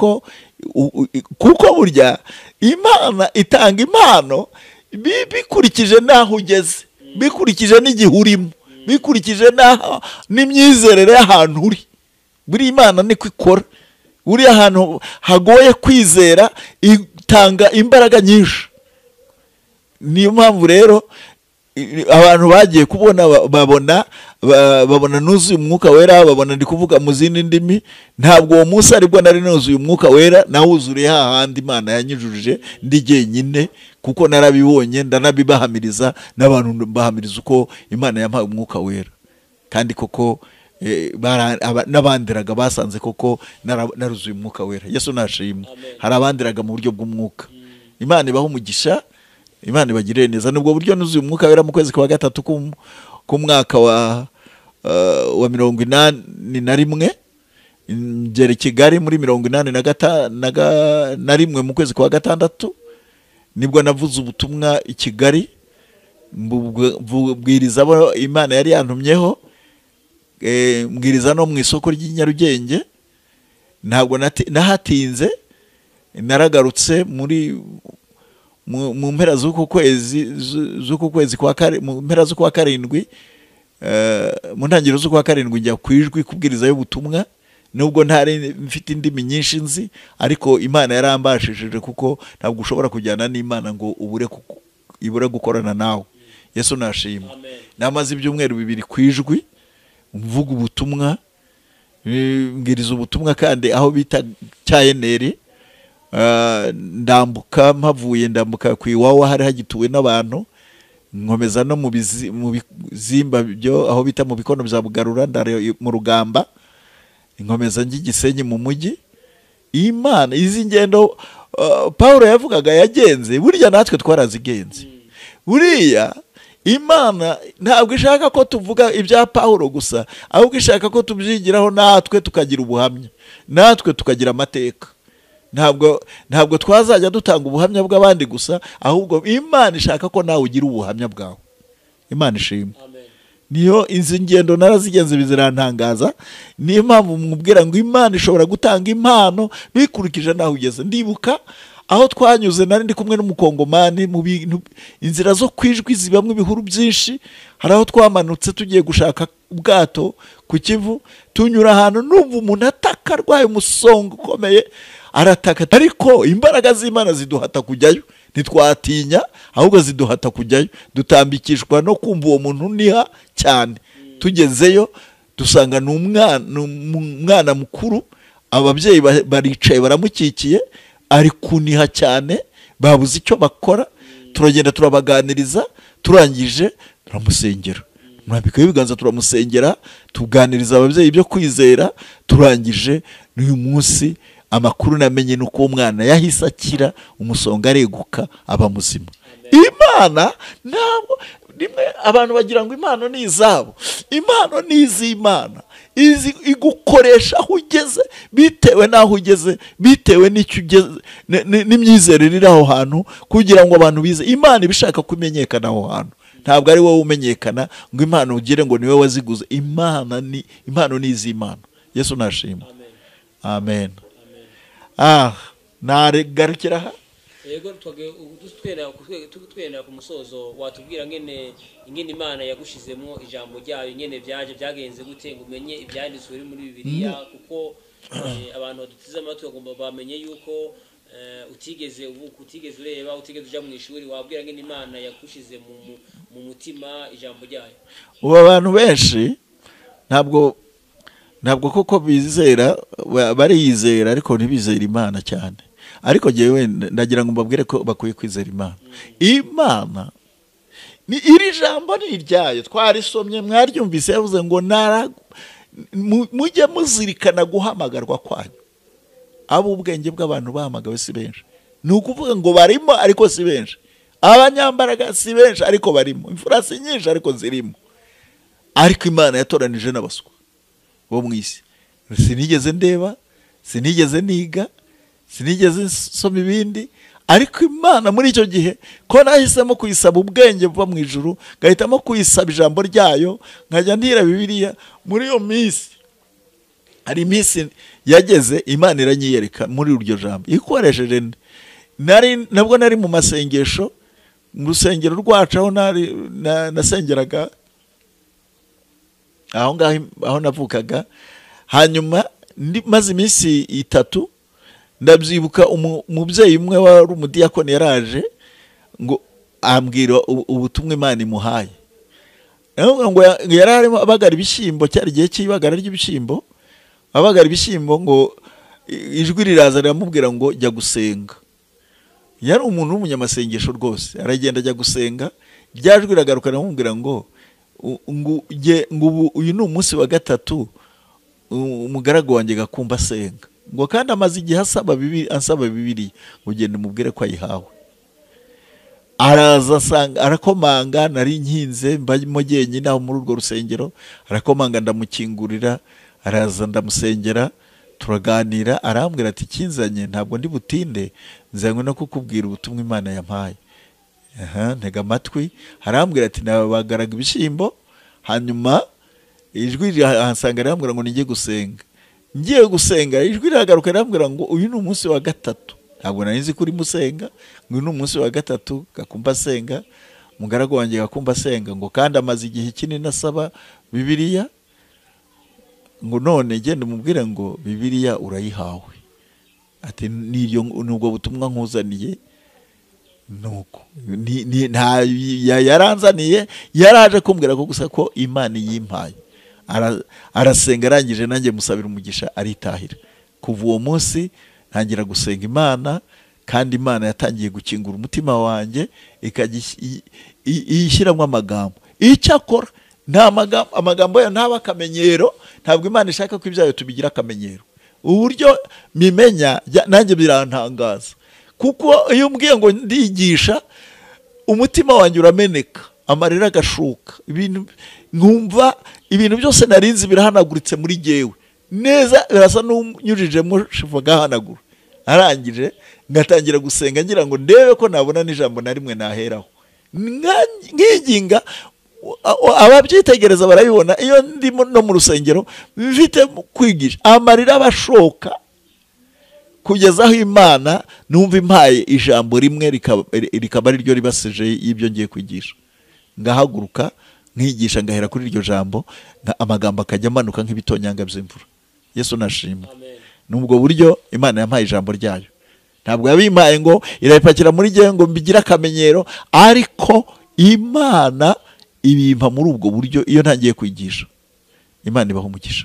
kuko burya Imana itanga impano bikurikije n'aho ugeze, bikurikije n'igihe urimo, bikurikije n'imyizerere y'ahantu uri. Buri Imana niko ikora. Buri ahantu hagoye kwizera itanga imbaraga nyinshi. Niyo mpamvu rero abantu bagiye kubona babona babona nuzuye umwuka wera, babona ndi kuvuga mu zindi ndimi. Ntabwo uwo munsi aribwo nari nuzuye umwuka wera, nawuzuriye hahandi Imana yanyujuje ndi jyenyine, kuko narabibonye ndanabibahamiriza, n'abantu bahamiriza uko Imana yampaye umwuka wera. Kandi koko n'abandiraga basanze koko naruzuye umwuka wera. Yesu nashimwe. Hari abandiraga mu buryo bw'umwuka. Imana ibaho umugisha, Imana ibagirire neza. Nubwo buryo nuzuye umwuka wera mu kwezi kwa gatatu ku mwaka wa wa mirongo inani na rimwe, ngera i Kigali muri mirongo inani na rimwe mu kwezi kwa gatandatu, nibwo navuze ubutumwa i Kigali, mbwiriza abo Imana yari yantumyeho, mbwiriza no mu isoko ry'i Nyarugenge. Ntabwo nahatinze, naragarutse muri mu mpera z'uku kwezi z'uku kwezi kwa kare mu mpera z'ukwa karindwi, mu ntangiriro z'ukwa karindwi njya kwijwi kubwiriza y'ubutumwa, nubwo ntari mfite indimi nyinshi nzi, ariko Imana yarambashishije, kuko ntabwo ushobora kujyana n'Imana ngo ubure ibure gukorana nawe. Yesu nashimwe. Namaze ibyumweru bibiri kwijwi mvuga ubutumwa, mbwiriza ubutumwa, kandi aho bita Cyayeneri. Ndambuka mpavuye, ndambuka ku Iwawa, hari hagituwe n'abantu, nkomeza no mu bizimba byo aho bita mu bikono bya Bugarura, ndare mu Rugamba, nkomeza njye Gisenyi mu mujyi. Imana izi ngendo Paulo yavugaga yagenze, burya natwe twarazigenze. Buriya Imana ntabwo ishaka ko tuvuga ibya Paulo gusa, ahubwo ishaka ko tubyigiraho natwe tukagira ubuhamya, natwe tukagira amateka. Ntabwo ntabwo twazajya dutanga ubuhamya bw'abandi gusa, ahubwo Imana ishaka ko nawe ugira ubuhamya bwawe. Imana ishimwe. Niyo izi ngendo narazigenze bizirantangaza. Niyo mpamvu mwubwira ngo Imana ishobora gutanga impano bikurikije naho ugeze. Ndibuka aho twanyuze, nari ndi kumwe n'umukongomani mu bintu, inzira zo kwijwi zibamwe ibihuru byinshi. Hari aho twamanutse tugiye gushaka ubwato ku Kivu, tunyura ahantu numva umuntu ataka arwaye umusongo ukomeye, arataka, ariko imbaraga z'Imana ziduhata kujyayo. Ntitwatinya, ahubwo ziduhata kujyayo. Dutambikishwa no kumva uwo muntu niha cyane. Tugezeyo dusanga ni umwana mukuru, ababyeyi baricaye baramukikiye, ari kuniha cyane, babuze icyo bakora. Turagenda turabaganiriza, turangije turamusengera, mwambika ibiganza turamusengera, tuganiriza ababyeyi byo kwizera. Turangije n'uyu munsi amakuru namenye nuko umwana yahise akira, umusonga areguka, aba muzima. Imana ntabwo rimwe abantu bagira ngo impano ni izabo. Impano ni iz'Imana. izi igukoresha aho ugeze bitewe n'aho ugeze, bitewe n'icyo ugeze n'imyizerere iri aho hantu, kugira ngo abantu bize. Imana ibishaka kumenyekana aho hantu, ntabwo ari wowe umenyekana ngo impano ugire ngo niwe waziguze. Imana ni impano ni iz'Imana. Yesu nashima. Amen. Ah, naregarukira aha. Yego twenda ku musozo, watubwira ngene ingene Imana yagushizemo ijambo ryayo, nyene byaje byagenze gute ngo umenye ibyanditswe biri muri Bibiliya, kuko abantu badutiza amatwi bagomba bamenye yuko utigeze uvuka, utigeze ureba, utigeze uja mu ishuri, wabwira ngene Imana yakushize mu mutima ijambo ryayo. Ubu abantu benshi ntabwo ntabwo koko bizera, bariyizera ariko ntibizera Imana cyane. Ariko jewe ndagira ngo mbabwire ko bakwiye kwizera Imana. Imana ni iri jambo ni iryayo, twarisomye mwaryumvise, yavuze ngo nara mujye muzirikana guhamagarwa kwanyu. Abo ubwenge bw'abantu bahamagawe si benshi, ni ukuvuga ngo barimo ariko si benshi. Abanyambaraga si benshi ariko barimo, imfura si nyinshi ariko zirimo. Ariko Imana yatoranije n'abaswa bo mu isi. Sinigeze ndeba, sinigeze niga, sinigeze nsoma ibindi, ariko Imana muri icyo gihe ko nahisemo kuyisaba ubwenge buva mu ijuru, ngahitamo kuyisaba ijambo ryayo, nkajya ndira Bibiliya. Muri iyo minsi hari iminsi yageze Imana iranyiyereka muri uryo jambo ikoresheje. Nari nabwo nari mu masengesho mu rusengero rwacu aho nari nasengeraga aho ngaho aho navukaga. Hanyuma maze iminsi itatu ndabyibuka umubyeyi umwe wari umudiyakoni yaraje ngo ambwira ubutumwa Imana imuhaye. Ngo yari arimo abagara ibishyimbo, cyari igihe cy'ibagara ry'ibishyimbo, abagara ibishyimbo, ngo ijwi riraza riramubwira ngo jya gusenga. Yari umuntu w'umunyamasengesho rwose, aragenda ajya gusenga. Ryajwi riragaruka riramubwira ngo ngo uyu ni umunsi wa gatatu umugaragu wanjye Gakumba asenga, ngo kandi amaze igihe asaba Bibiliya, ansaba Bibiliya, ngo ugende umubwire ko ayihawe. Araza asanga arakomanga, nari nkinze mbamo jyenyine aho muri urwo rusengero. Arakomanga, ndamukingurira, araza ndamusengera, turaganira. Arambwira ati kinzanye ntabwo ndi butinde, nzanywe no kukubwira ubutumwa Imana yampaye. Aha, ntega amatwi. Arambwira ati nabagaraga ibishyimbo, hanyuma ijwi rirahansanga rirambwira ngo nijye gusenga. Ngiye gusenga ijwi riragaruka rirambwira ngo uyu ni umunsi wa gatatu. Ntabwo nari nzi kuri musenga, ngo ni umunsi wa gatatu Gakumba asenga, umugaragu wanjye Gakumba asenga, ngo kandi amaze igihe kinini asaba Bibiliya, ngo none genda umubwire ngo Bibiliya urayihawe. Ati niyo nubwo butumwa nkuzaniye. Nuko ni nta yaranzaniye, yaraje kumbwira ko gusa ko Imana yimpaye. Arasenga, arangije nanjye musabira umugisha, aritahira. Kuva uwo munsi ntangira gusenga Imana, kandi Imana yatangiye gukingura umutima wanjye, ikajya ishyiramo amagambo. Icyo akora nta magambo, amagambo yayo ntaba akamenyero. Ntabwo Imana ishaka ko ibyayo tubigira akamenyero. Uburyo mimenya nanjye birantangaza, kuko iyo umbwiye ngo ndigisha, umutima wanjye urameneka, amarira agashuka, ibintu nkumva ibintu byose narinzi birahanaguritse muri jyewe neza, birasa n'unyujijemo shiva gahanagura. Arangije ngatangira gusenga ngira ngo ndebe ko nabona n'ijambo na rimwe naheraho. Nkiginga, ababyitegereza barabibona. Iyo ndimo no mu rusengero mfite kwigisha, amarira abashoka, kugeza aho Imana numva impaye ijambo rimwe rikaba ari ryo ribasije y'ibyo ngiye kwigisha. Ngahaguruka nkigisha, ngahera kuri iryo jambo, amagambo akajya amanuka nk'ibitonyanga by'imvura. Yesu nashima. Nubwo buryo Imana yampaye ijambo ryayo. Ntabwo yabimpaye ngo irayipakira muri jye ngo mbigira akamenyero, ariko Imana ibimpa muri ubwo buryo. Iyo ntangiye kwigisha, Imana ibaho umugisha.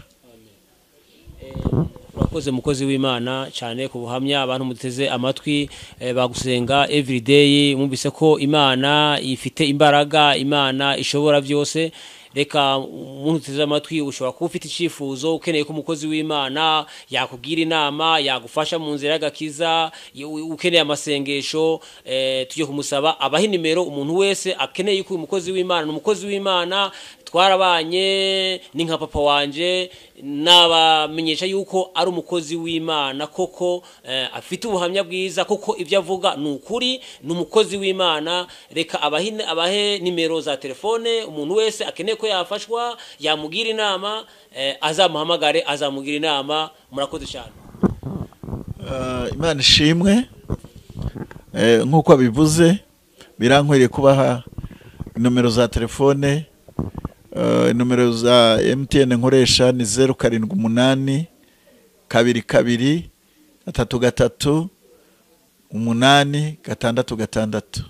Urakoze mukozi w'Imana cyane ku buhamya. Abantu muteze amatwi ba Gusenga Everyday, mwumvise ko Imana ifite imbaraga, Imana ishobora byose. Reka umuntu uteze amatwi, ushobora kuba ufite icyifuzo, ukeneye ko umukozi w'Imana yakubwira inama, yagufasha mu nzira y'agakiza, ukeneye amasengesho, tujye kumusaba. Abaha nimero umuntu wese akeneye ko umukozi w'Imana, umukozi w'Imana twarabanye ni nka papa wanje nabamenyesha yuko ari umukozi w'Imana koko afite ubuhamya bwiza koko ibyo avuga ni ukuri ni umukozi w'Imana reka abahine abahe nimero za telefone umuntu wese akeneye ko yafashwa yamugira inama azamuhamagare azamugira inama murakoze cyane Imana ishimwe nk'uko bivuze birankwiriye kubaha nomero za telefone nomero za M T N nkoresha ni zero karindwi umunani kabiri kabiri gatatu gatatu umunani gatandatu gatandatu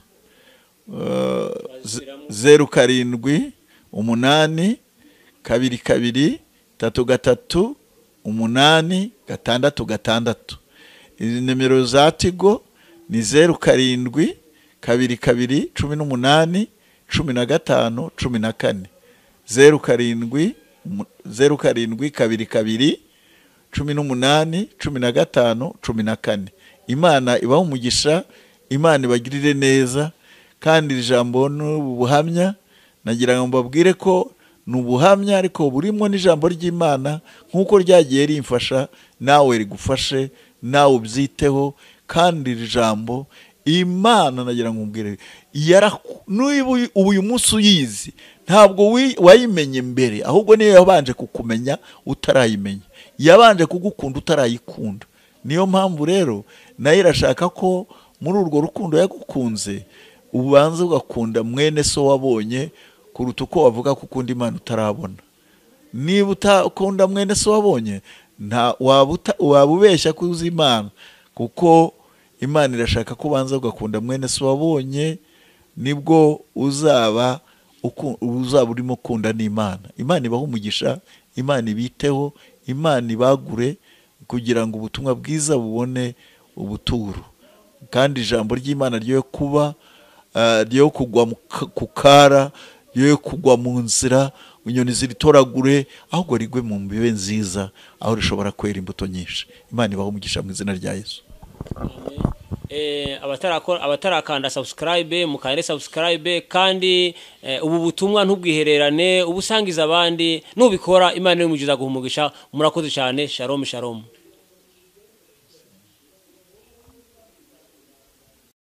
zero karindwi umunani kabiri kabiri gatatu gatatu umunani gatandatu gatandatu. Izi nimero za Tigo ni zero karindwi kabiri kabiri cumi n'umunani cumi na gatanu cumi na kane zero karindwi zero karindwi kabiri kabiri cumi n'umunani cumi na gatanu cumi na kane. Imana ibaho umugisha, Imana ibagirire neza, kandi ijambo n'ubuhamya nagira ngo mbabwire ko nubuhamya ariko burimo n'ijambo ry'Imana nkuko ryagiye rimfasha nawe rigufashe nawe ubyiteho, kandi ijambo Imana nagira ngo mbwire ubu uyu munsi uyizi ntabwo wayimenye mbere, ahubwo niyo yabanje kukumenya utarayimenya, yabanje kugukunda utarayikunda. Niyo mpamvu rero nayo irashaka ko muri urwo rukundo yagukunze ubanza ugakunda mwene so wabonye kuruta uko wavuga ko ukunda Imana utarabona. Niba utakunda mwene so wabonye nta waba ubeshya ko uzi Imana, kuko Imana irashaka ko ubanza ugakunda mwene so wabonye, nibwo uzaba uzaba urimo kunda n'Imana. Imana ibaho umugisha, Imana ibiteho, Imana ibagure kugira ngo ubutumwa bwiza bubone ubuturo, kandi ijambo ry'Imana ryo kuba ryo kugwa ku kara, ryo kugwa mu nzira inyoni ziritoragure, ahubwo rigwe mu mbibe nziza aho rishobora kwera imbuto nyinshi. Imana ibaho umugisha mu izina rya Yesu. Abatarakora abatarakanda subscribe mukande subscribe, kandi ubu butumwa ntubwihererane ubusangiza abandi, nubikora Imana iri mugiza guhumugisha. Murakoze cyane. Shalom shalom.